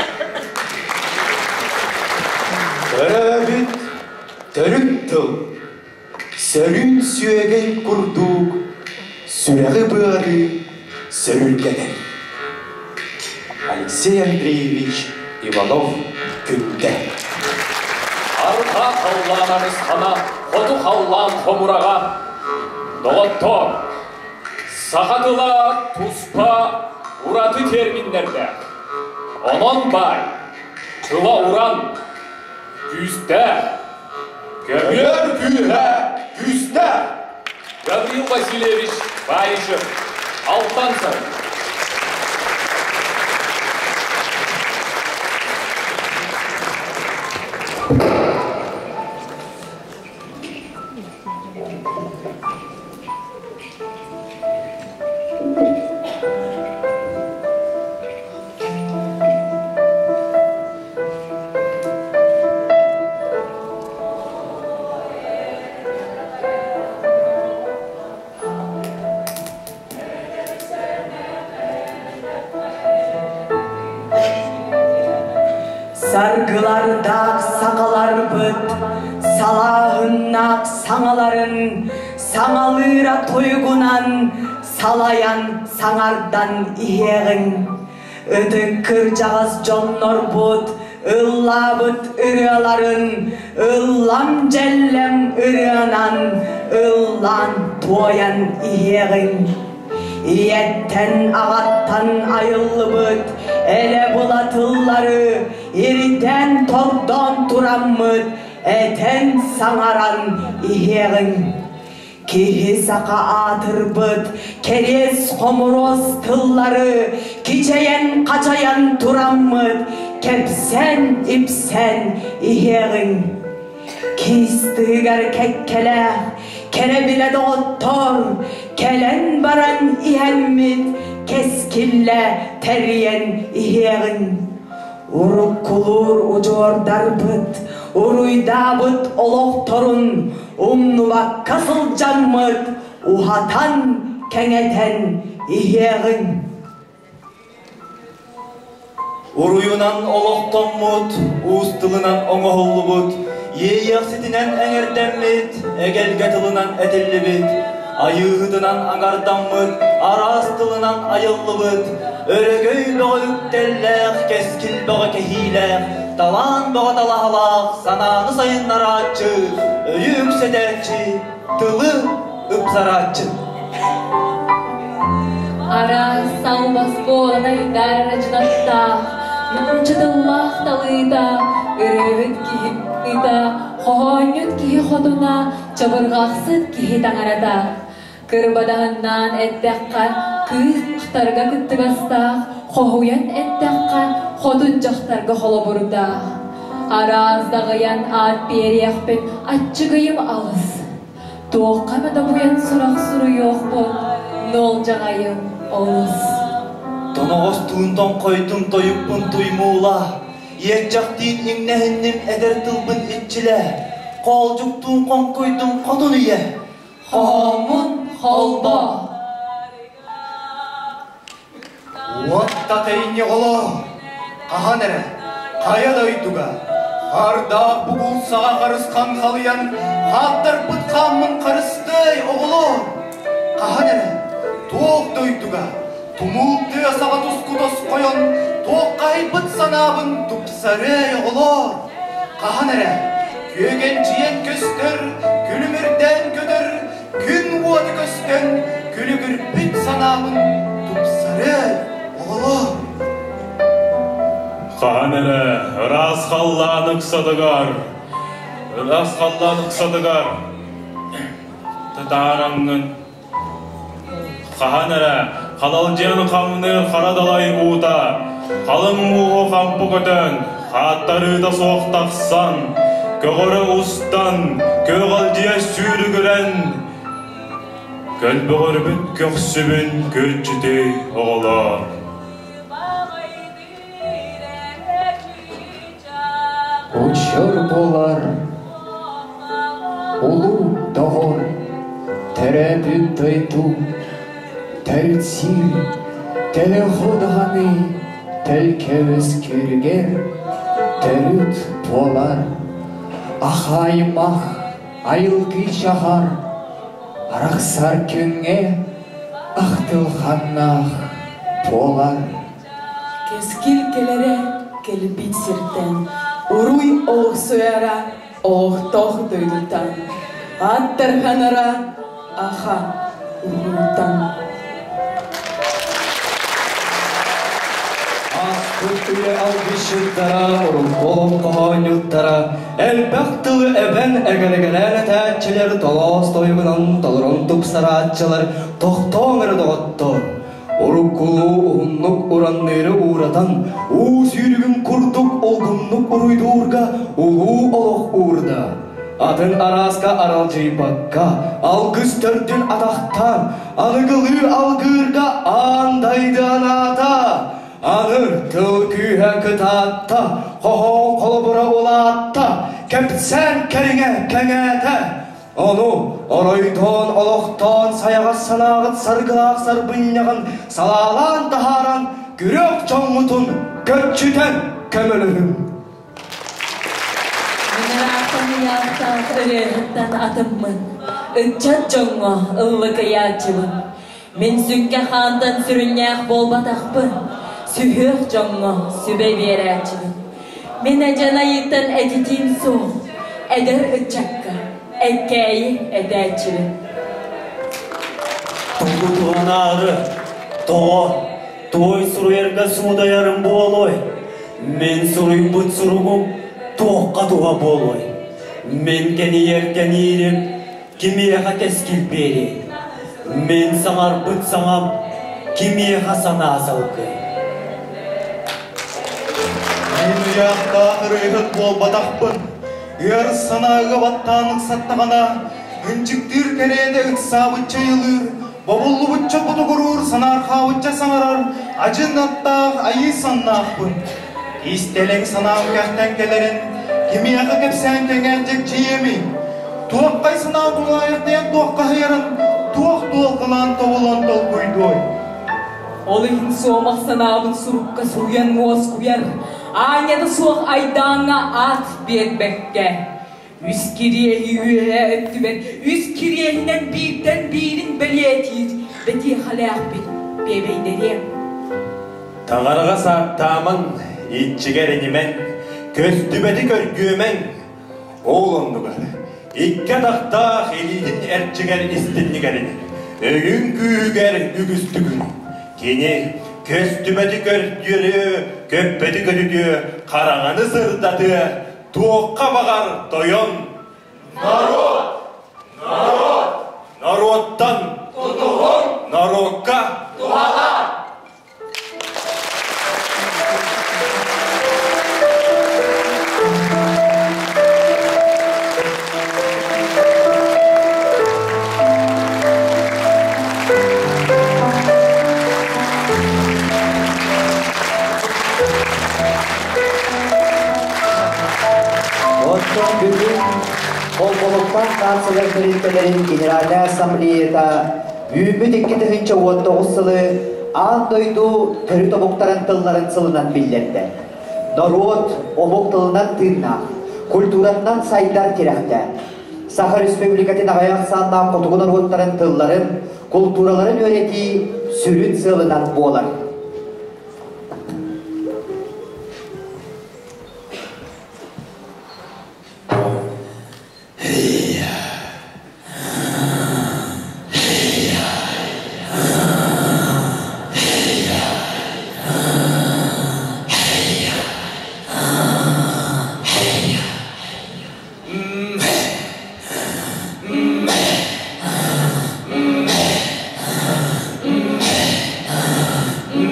Төрәбіт түрік тұл, сөрін сүйеген күрдук, сүрәғі бұғары сөрілгенен. Алексей Андреевич Иванов күнде. Арқа қауланарыз қана, қоту қаулан қомыраға. Доғытто, сақатыла тұспа ұраты терминдерді. Онон бай, тұла ұран, күсті, көмір күйі, күсті. Гаврил Васильевич Байышев, алтан сыр. Sargılardaq saqalar bıt, salağınnak sаңаларын, саңалыра тойгунан, салаян саңардан иегін. Өтіккір жағыз жоннор бұд, ыллабыт үреларын, ыллам жәллем үренан, ыллан тоян иегін. Иеттен ағаттан айылы бұд, әлі бұлатыллары, ерден тордан тұраммыд, әтен саңаран иегін. Кихи сақа атырбыд, керес қомыроз тыллары, кичейен қачаян тұраммыд, кепсен ипсен иегін. Кистігер кеккелех, кере біледі оттор, келен баран иеммит, кескилле терриен иегін. Урук кулур ужордар бұд, уруйда бұд олоқторун, умнуа касыл жанмыд, ухатан кеңетен иегін. Уруюнан олоқтонмут, устылынан оңоғыллыбыт, ейяқсетінен әңерденмет, әгелгетілынан әтіллібет, айығыдынан аңарданмыт, арастылынан айыллыбыт, өрөгөй бөғөліктелләқ, кескіл бөғі кехиләқ, талан бөғі талағалақ, сананы сайын наратчы, өйік сәдәтчі, тылы үпсаратчы. Ара салбас боланайдар жынаттақ, Чыдыллах талыйда, өрөвіт киіп ұйда, қоғойнют киі қодуна, чабырғақсыт киі таңарада. Кырбадағынан әттәққа, күз ұқтарға күтті бастақ, қоғуян әттәққа, қодын жақтарға қолы бұрда. Араздағыян ат берияқпен атчығыйым алыс. Тоққамада бұян сұрақ сұры yok бұл, нол жағайым олыс. Тоноғыз туындан қойдым тойыппын туймула, ек жақтин еңнәхіннім әдір тылбын етчілі, қол жүктің қон қойдым қодын ие. Қомын қолда. Уатта тәйіне қолы, қахан әрі, қаяда өйтуға, арда бұғыл саға қарысқан қалыян, қаттар бұтқамын қарыстай оғылы. Қахан әрі, тоқты өйтуға, Тумулты асаға тұсқы дос қойын, тоққай бұт санабын тұпсары оғылы. Қахан әрі, күйген жиен көстір, күлімірден көдір, күн уады көстен, күлігір бүт санабын тұпсары оғылы. Қахан әрі, ұрас қалланы қысадығар, ұрас қалланы қысадығар, тұтараңның. Қахан әрі, қалал жен қамны қарадалай ұута, қалың мұғы қампы көтін, қаттары да соқтақсан, көғірі ұстан, көғал жия сүйрі көрен, көлбіғір бүт көксібін көтчітей оғылар. Учор болар, улу доғыр, тәрәбіт тайту, Тәртсир, тәлі құдғаны, тәл кәуіз көргер, тәріт болар. Ахаймақ, айылғы жағар, арақсар көнге, ақтылғаннақ болар. Кескіл келері келбит сірттен, ұруй оқ сөйара, оқ тоқ дөйдіттан, аттар қанара, аха ұғыттан. Күттілі алғышыттара, ұрын қолым қойнюттара, әлбәқтілі әбән әгәлігәләні тәтчілер, толас тойғынан толырын тұпсаратчылар, тоқтоңыры доғыттыр. Ұрық құлу ұғынлық ұраннері ұратан, ұу сүйрігін күрдік олғынлық ұруйды ұрға, ұлу олық ұрда. Атын арасқа арал жейпаққа, алғыз төрден атақтан, анығылы алғырға андайды аната. Аныр тыл күйе кытатта, қоғын қолы бұра олатта, кәпсән кәріңе кәңәті. Оны оройдон, олықтон, саяға санағыт сарғылақ сарбыннағын, салалан тахаран, күрек жоңғытын, көтчітен көмілігін. Менің ақтаны яқтан өреліттен атыммын. ытчат жоңго ыллы кыячыбын. Мен сүнке хандан сүрүннях болбатақпын, сүйөк жоңго сүбе берәчібін. Мен әжанайыттан әдетим соң, әдір ытчакка, әккәйі әдәчібін. Тугу туғанары, тоғы, той сұруерға судаярым болой. Мен сұруй бұт сұруғым, тоққа туға болой. Мен кәні еркен ерім, кемеға кәскіл бері. Мен саңар бұт саңам, кемеға сана асалқы. Мен ұяқта ұрайғыт бол батақпын. Ер санағы баттанық саттағана, үнчіктір кәледі үксабыт чайылыр. Бабулы бұтча бұты құрыр, санар қауытча саңарар, ажын аттақ айы саннақпын. Истелең санам кәқтен келерін, кемеға кепсән кәңәнчек жиемей. Туаққай санам тұлайықтен туаққа хайырын, туақ туақылан тоғылан тол көйдой. Олығын соғмақ санабын сұруққа сұруян моз көяр, аңяды соқ айдаңа ат бербекке. Үз киреği üye öttüben, üz kireğinden birden birin beliyetiyiz. Beti halak bir bebeyleri. Tağarға сақтамын, итчігерінімен, көстүбеті көргөмен, оғылындығыр. Икке тақтақ елейдің әртчігер істінігерін, өгін күйгер үгістігін. Кені көстүбеті көрдері, көппеті көрді, қарағаны сырдады, туаққа бағар тойон. Народ! Народ! Народтан тұтығын, народқа туаға. Бүгін Қолболықпақ қансылар біріктелерін Генеральный Ассамблеяда үйімі теккетігінші он тоғыз сылы андойду түрі тобуқтарын тылларын сылынан білдерді. Народ омук тылынан тырнақ, культуратынан сайдар терәқті. Саха Республикатын ағаяқ санна қотығын народтарын тылларын, культураларын өреті сүрін сылынан болар. Mm-hmm.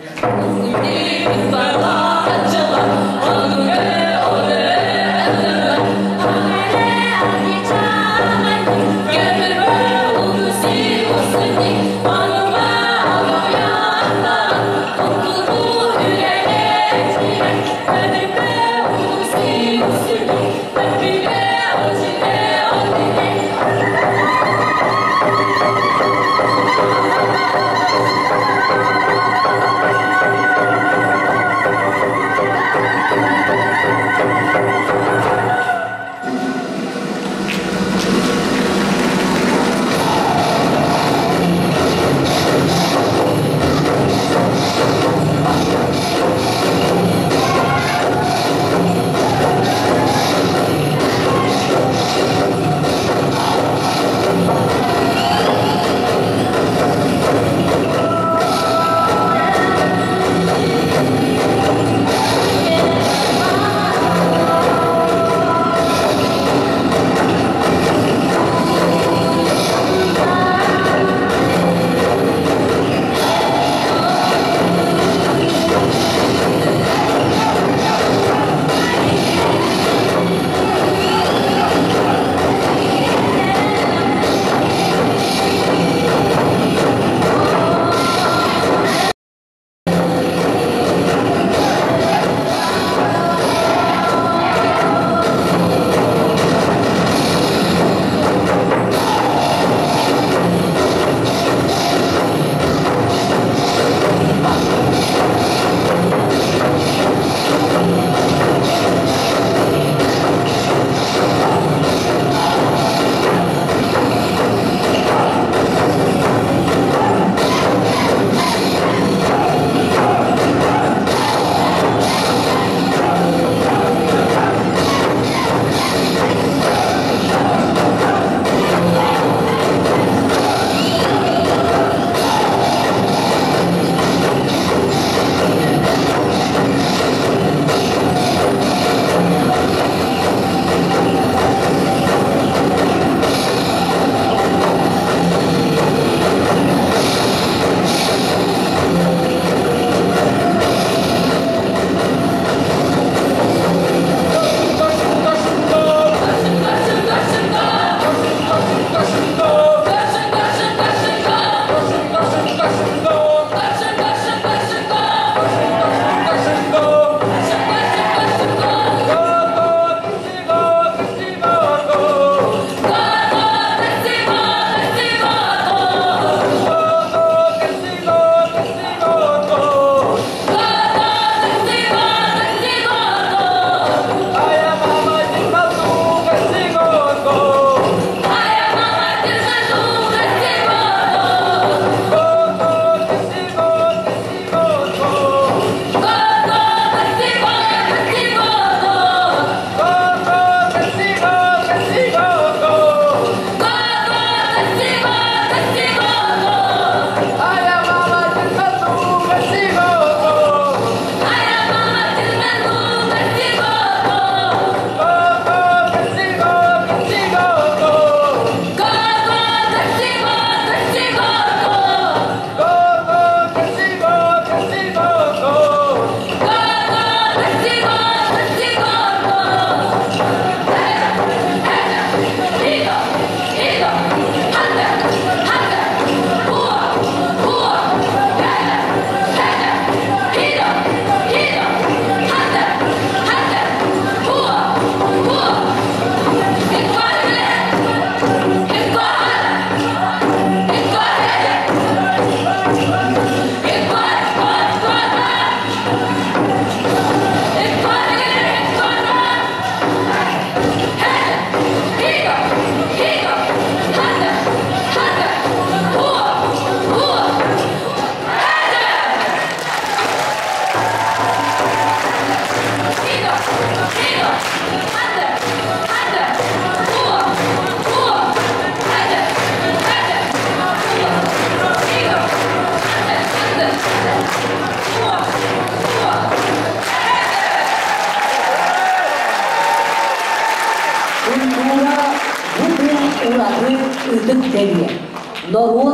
Культура, бутыль, урады, ытык теме. Народ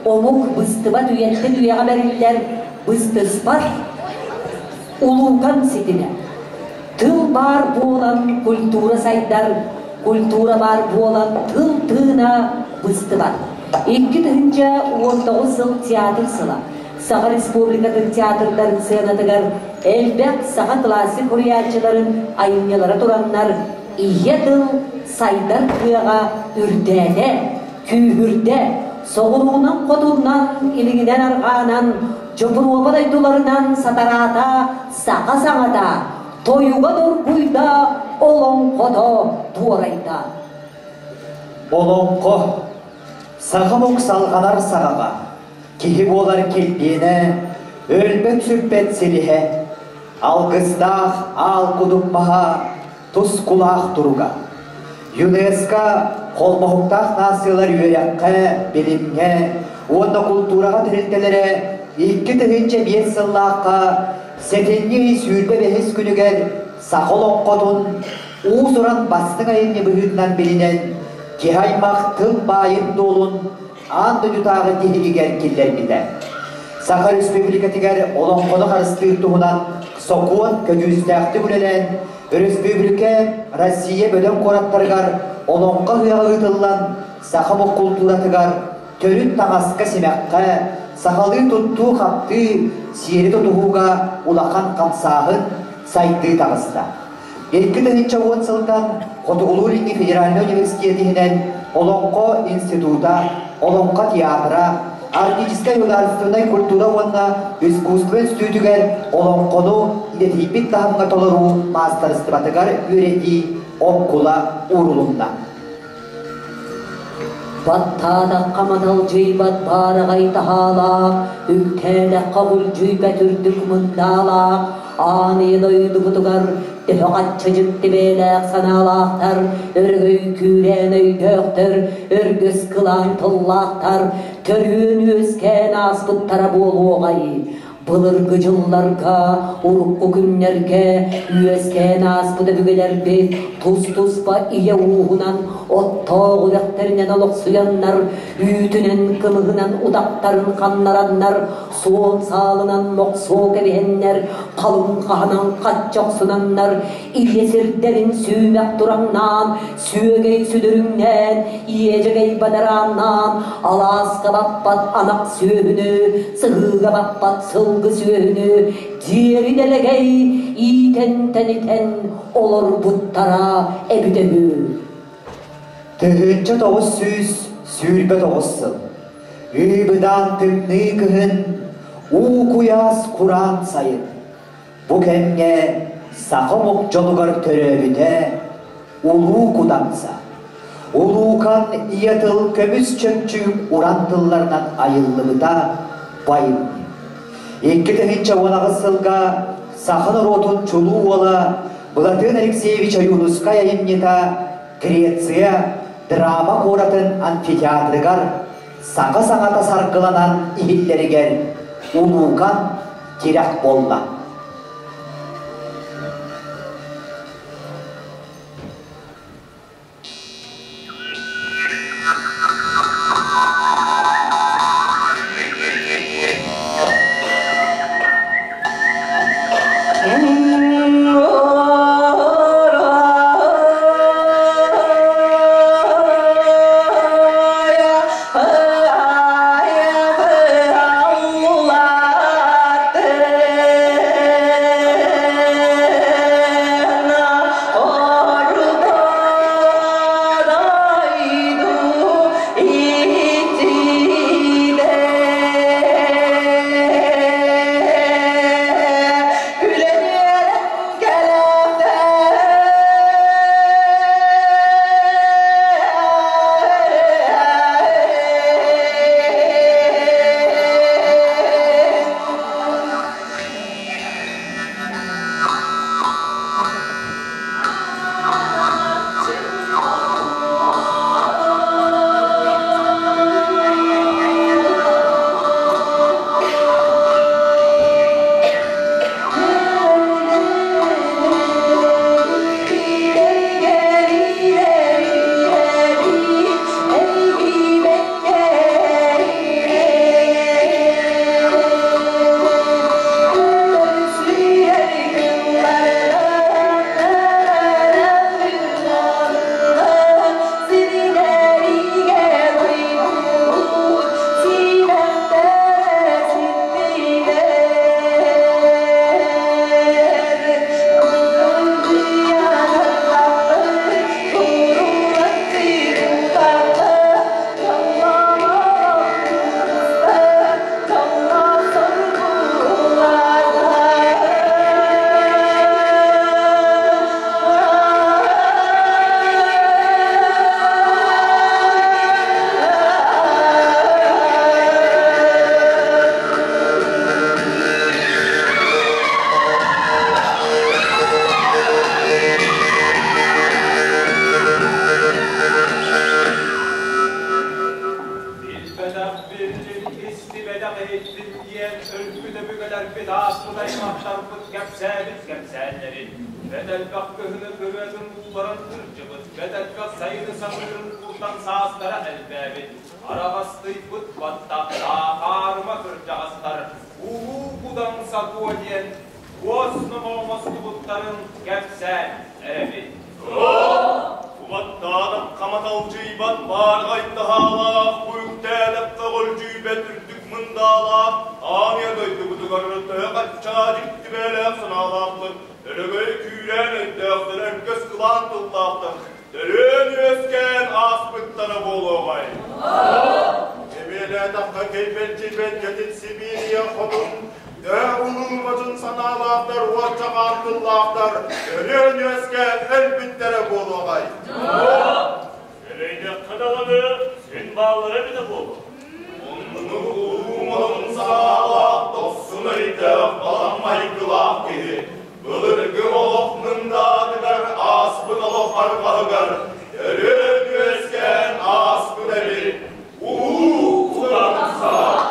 омук быстыба түйеттен үйеға бәрілдер быстыспар улукан сетіне. Тыл бар болан культура сайдар, культура бар болан тыл тына бысты бар. Екі түхінче он тоғыз жыл театр сыла. Саға республикатын театрдарын сыянатығар, әлбәк саға классик хуриятчыларын айыннелары тураннар, ие тыл сайдар күйаға үрдәді, күйірді, соғылуынан қотуынан, илігінен арғанан, жопын опадайтуларынан сатарата, саға саңата, тойуға дұргуйда, олың қото туарайда. Олың қо, сағымық салғанар сағаға, кейі болар келбені, өлбет сүрпет селіхе, алғыздақ, ал құдықмаға, тұс құлақ тұруға. ЮНЕСКО қолмағықтақ насылар үйерекке, білімге, онда культураға тірілтелері, екі түгінші бес сыллаққа, сетенне сүйірбе бәхес күнігер, сақыл оңқотын, уыз ұран бастың айынне бұғытынан білінен, кехаймақ тыл байын долын, анды дүтағы дегігер келдер біді. Сақа республикатығар олонқоны қарысты тұғынан соқуын көдюздәқті бүлелен, республика Россия бөлім қораттарғар олонқа ғыяғы ұтылан сақымық культуратығар төрін таңасқа семәққа, сақалы тұтту қапты сері тұтуға улақан қамсағын сайты тағысты. екі мың он жылдан Қотығылу-Ринги Федеральный университетінен Олонқо института, Олонқа театра, артическая государственная культура онна искусство институтыгар Олонқону идетипит тахымға толыру мастерстватыгар үйрети оққула урулунда. Баттада қамадал жейбат барағай тахала, үктәді қағыл жүйбәт үрдік мұндала, анын ойды бұтығар, Дөғатчы жүкті бәләқ саналақтар, үргөй күрен өйдөқтір, үргіз қылан тұllақтар, түрін өскен аспыттара болуғай. Бұлырғы жылларға, ұрыққы күннерге, өскен аспыды бүгелер бет, тұс-тұспа ие уғынан, оттағы өқтерінен олық сұяннар, үйтінен кымығынан удақтарын қаннараннар, соң салынан моқсол кәбеннер, қалың қағынан қатчақ сұнаннар, иесірдерін сүймәк тұраңнан, сүйегей сүдіріңнен, иежегей бадараннан, аласқа баппат анақ сүйіні, сығыға баппат сыл Güzünü, diğeri delegey, iten teniten olur buttara ebüdemü. Tühünce doğuz süz, sürbe doğuzsın. Übüdan tümnü kıhın, u kuyaz Kur'an sayın. Bu kenge sakımuk jolugar töröbüde, ulu kudansa. Ulukan iyatıl kömüz çöpçü urantıllardan ayıllыбыда bayın. Екі түгінші онағы сылға сақын ротын чулу ола Булатын Алексеевич Юнуская емнета Греция драма қоратын амфитеатрыгар саңға саңата сарқыланан игиллерігер улукан керек болла. Maçlarımız gemseliz gemselleri. Bedelgah köhüne göredim bulların kırcımız. Bedelgah sayını sanırım buradan sağızlara elbebet. Arabastı bıt batta, dağarıma kırcağızlar. Uğu budan satı diyen, boğazının olması butların gemsel erebi. Ubat dağda kamatalcı ibat var gaydı hala. Uyuk tədep kağılcı betürdük mındala. Amiye döydü kutu karıtı kaçça ciddi belek sınalaktır. Dölögöy küylen öydüktür herkes kılan tullaktır. Dölön ösken aspıtları bolu gay. Ebele dakika keyfel cilbet yetit Sibiriye kodun. Dağılmacın sanalaktır, orçak artıllaktır. Dölön ösken elbitleri bolu gay. Eleyde kadalanı sen bağlara bir de bolu. Uğumun sağlak dostun öydü, balamay gılak idi. Bılırgı oluknındadılar, aspın oluk arkalıgar. Ölüm yüzgen aspın eli, uğu kulağınsa.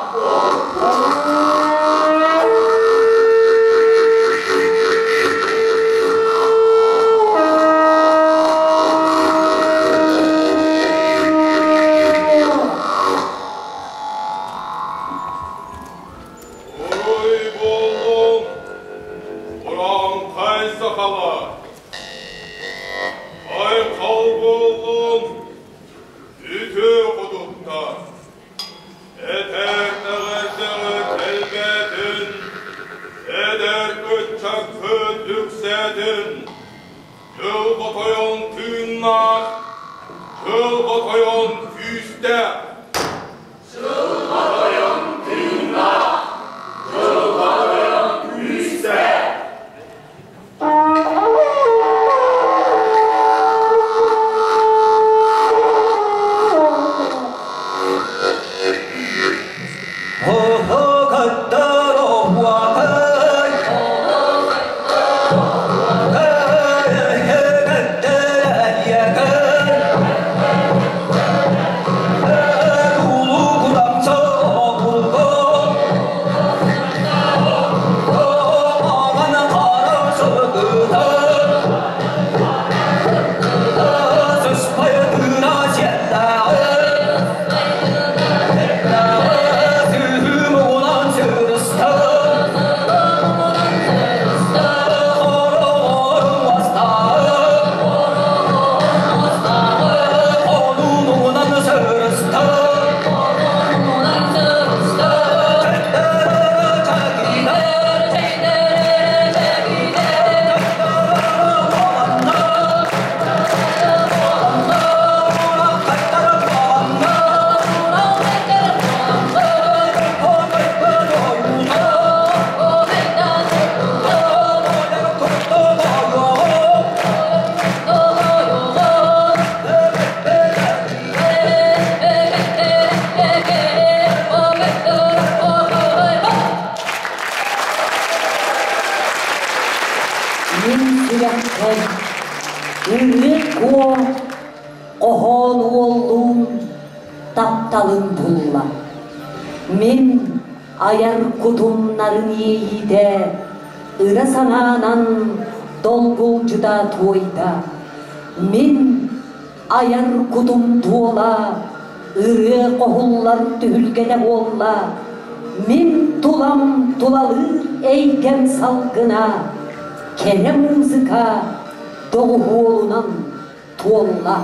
Taptalın bulla. Men ayar kutumların yeyide, ıra sananan dolgulcuda toyda. Men ayar kutum tuola, ırı kohullar tühülgede bolla. Men tulam tulalır eyken salgına, kere muzika doğuğulunan tuolla.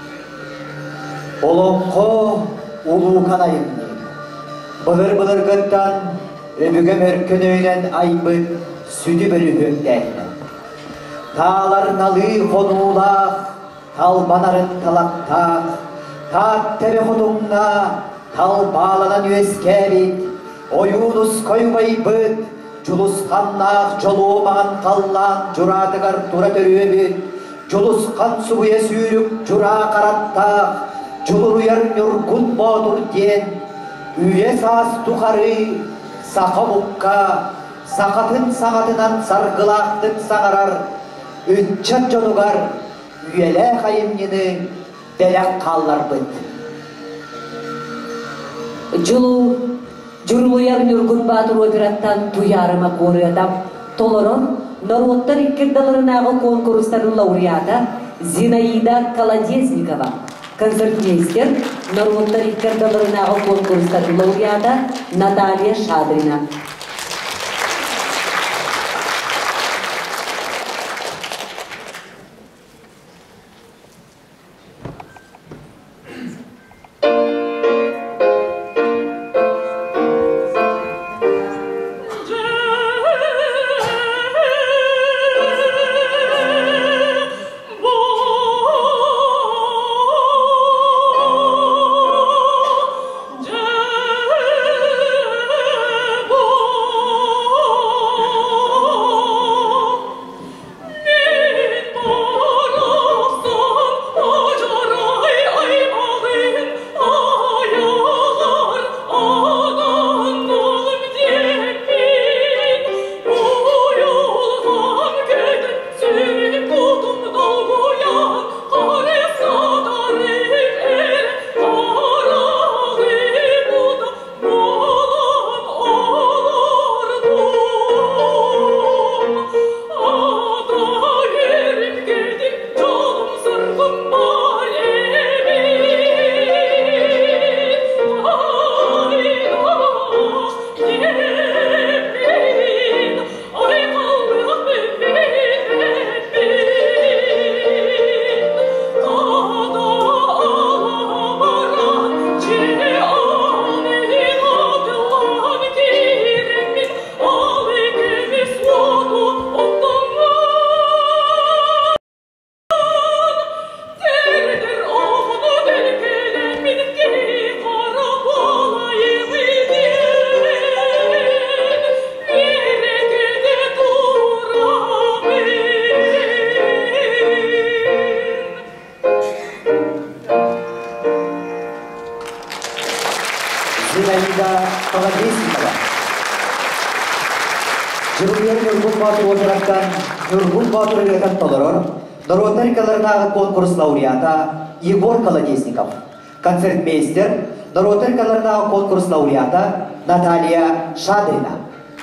Olonko ulu kanayınlı. Bılır bılır gıttan öbüge mörkün öynen aybın sütü bölü höndähne. Tağlar nalı konuğlaq, tal banarın talaktaq, taat tebe hodumna, tal bağlanan üeskebit, oyunus koymay bıt, julus kannaq joluğumağın kallan, juradıgar tura törübüt, julus kan subuya sürük, jura karattaq, Julur yarın yorgun boğdur diyen, üye sağız tukarı, saka bukka, sakatın sanatından sargılaqtık sağarar, ütçat jonugar, üyele kayımyını delak kallar bıt. Julu, jurulu yarın yorgun boğdur operattan tuyarıma koru adam, Толорон Народтар иккердаларынағы конкурстарын лауреата Зинаида Колодезникова. Концертмейстер Народтар иккердаларынағы конкурстарын лауреата Наталья Шадрина. Зинаида Колодезникова. Жырубияр Нұргүл Батыр отырақтан Нұргүл Батыр өлетін толырыр. Народтарикаларынағы конкурс лауреата Егор Колодезников. Концертмейстер Народтарикаларынағы конкурс лауреата Наталья Шадрина.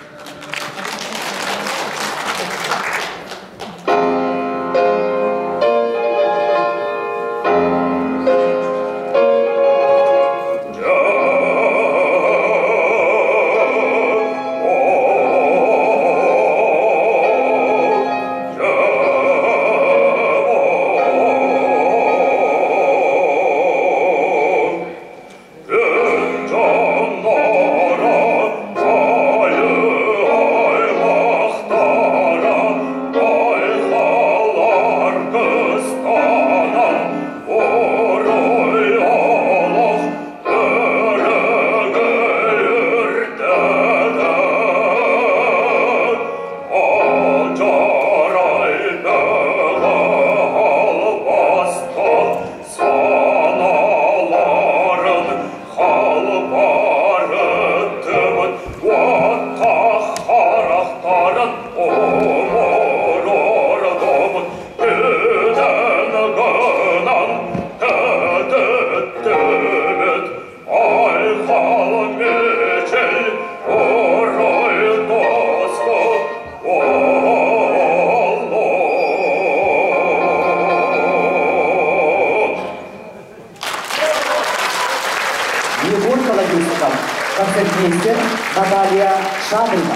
Егор Колодезников, концертмейстер Наталья Шадрина.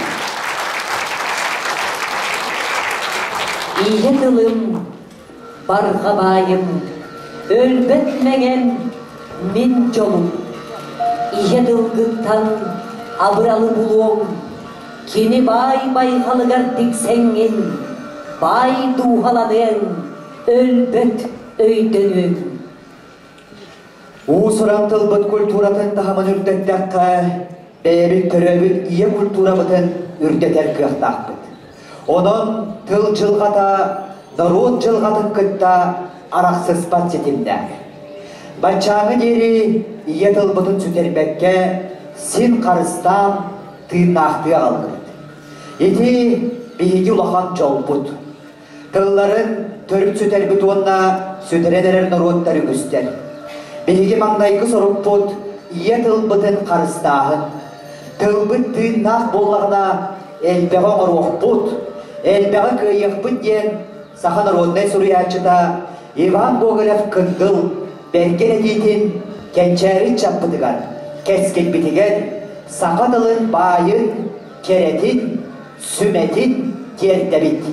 Ие тылым, барғабайым, өлбетмеген мен жолым. Ие тылгыттан абыралы бұлуым, кені бай байғалығар тексенген, бай дуғаладың, өлбет өйдөнің. Уусуран тылбыт культуратын тахамын үрдеттәққа, бәйбіт төрөбіт ие культура бұтын үрдетер күйақтақпыт. Onun tıl жылғата, народ жылғатын күтта арақсыз бат жетімді. Бачаңы дері ие тылбытын сүтербәкке сен қарыстан тыйнақты алғырды. Еті бейгі улахан жол бұд. Тылларын төріп сүтер бұд онна сүтередерер народтары күстер. Бейгі маңдайғы сұрып бұд ие тылбытын қарыстағын. Тылбыт тыйнақ болағына элбеға ғыруқпут, элбеға күйіқпут ден саха народный суриячыда Иван Гоголев кындыл берген әдейтін кенчәрі чаппытыған, кәскен бітіген сақадылын байын, керетін, сүметін тердебет.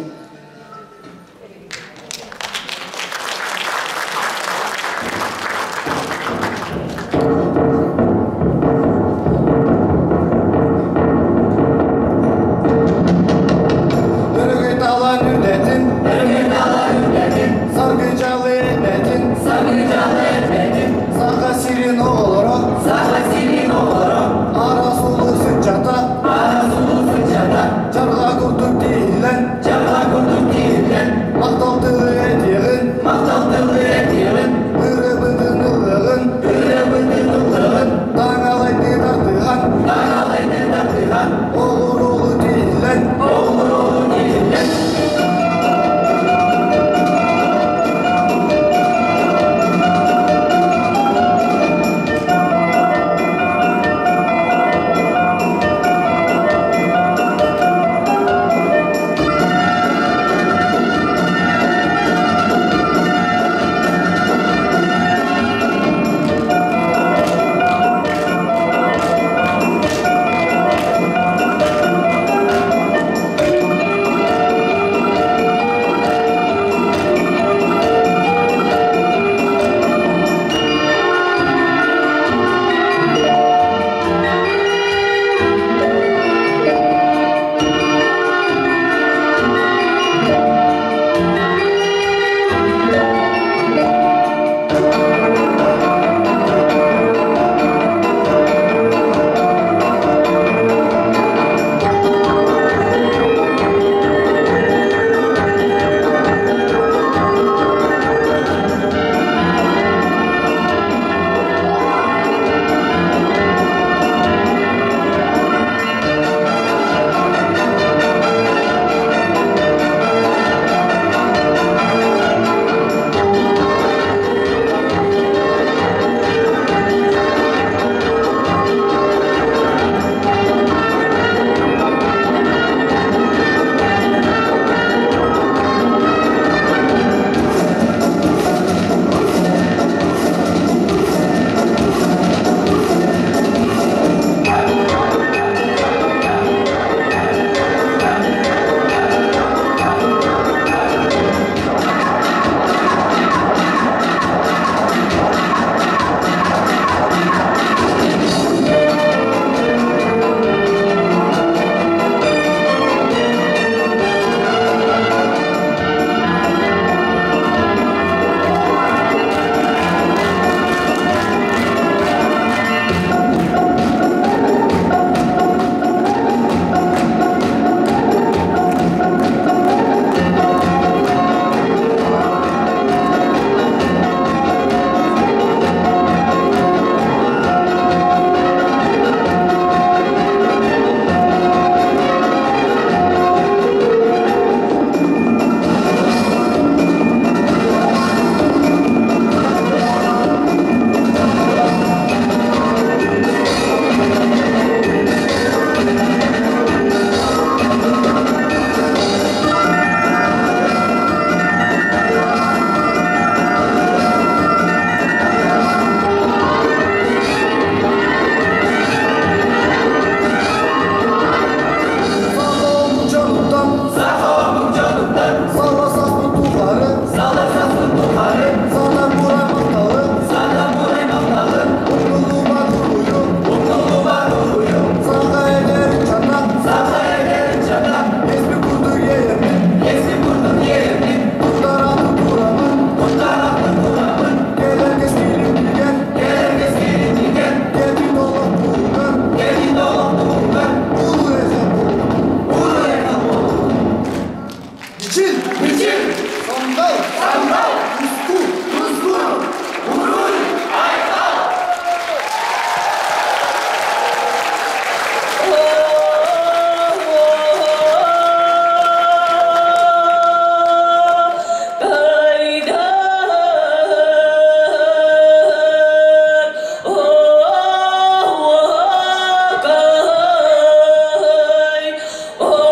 Oh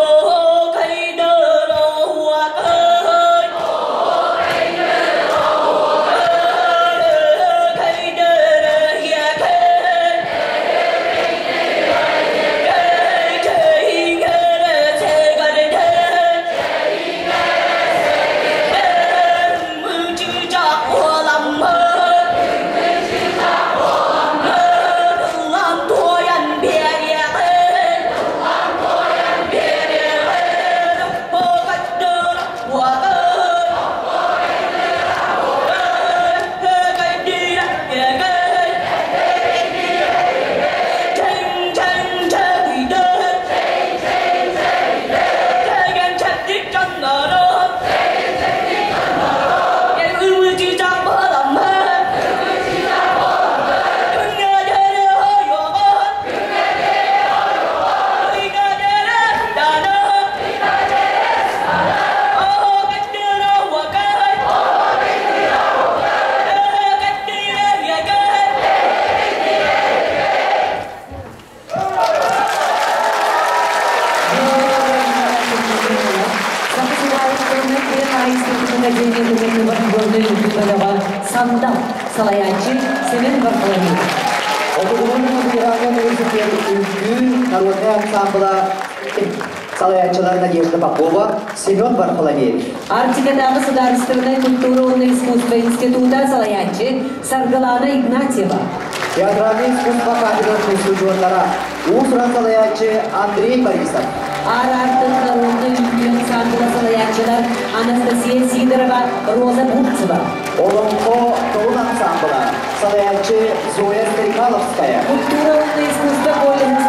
артистный выпадова «Сандал» Салаянчи Семен Варфоломеев. Отугунун музыкальный музыке үлгү народный ансамбла Салаянчылар Надежда Попова, Семен Варфоломеев. Артика Государственной культурного искусства института Салаянчи Саргалана Игнатьева. Театральное искусство кафедры студионера Усра Салаянчи Андрей Борисов. Арартын народный ансамбла Салаянчылар Анастасия Сидорова, Роза Бурцева. Олонко Тон ансамбла Салаянчи Зоя Стрекаловская. Культурное искусство колледж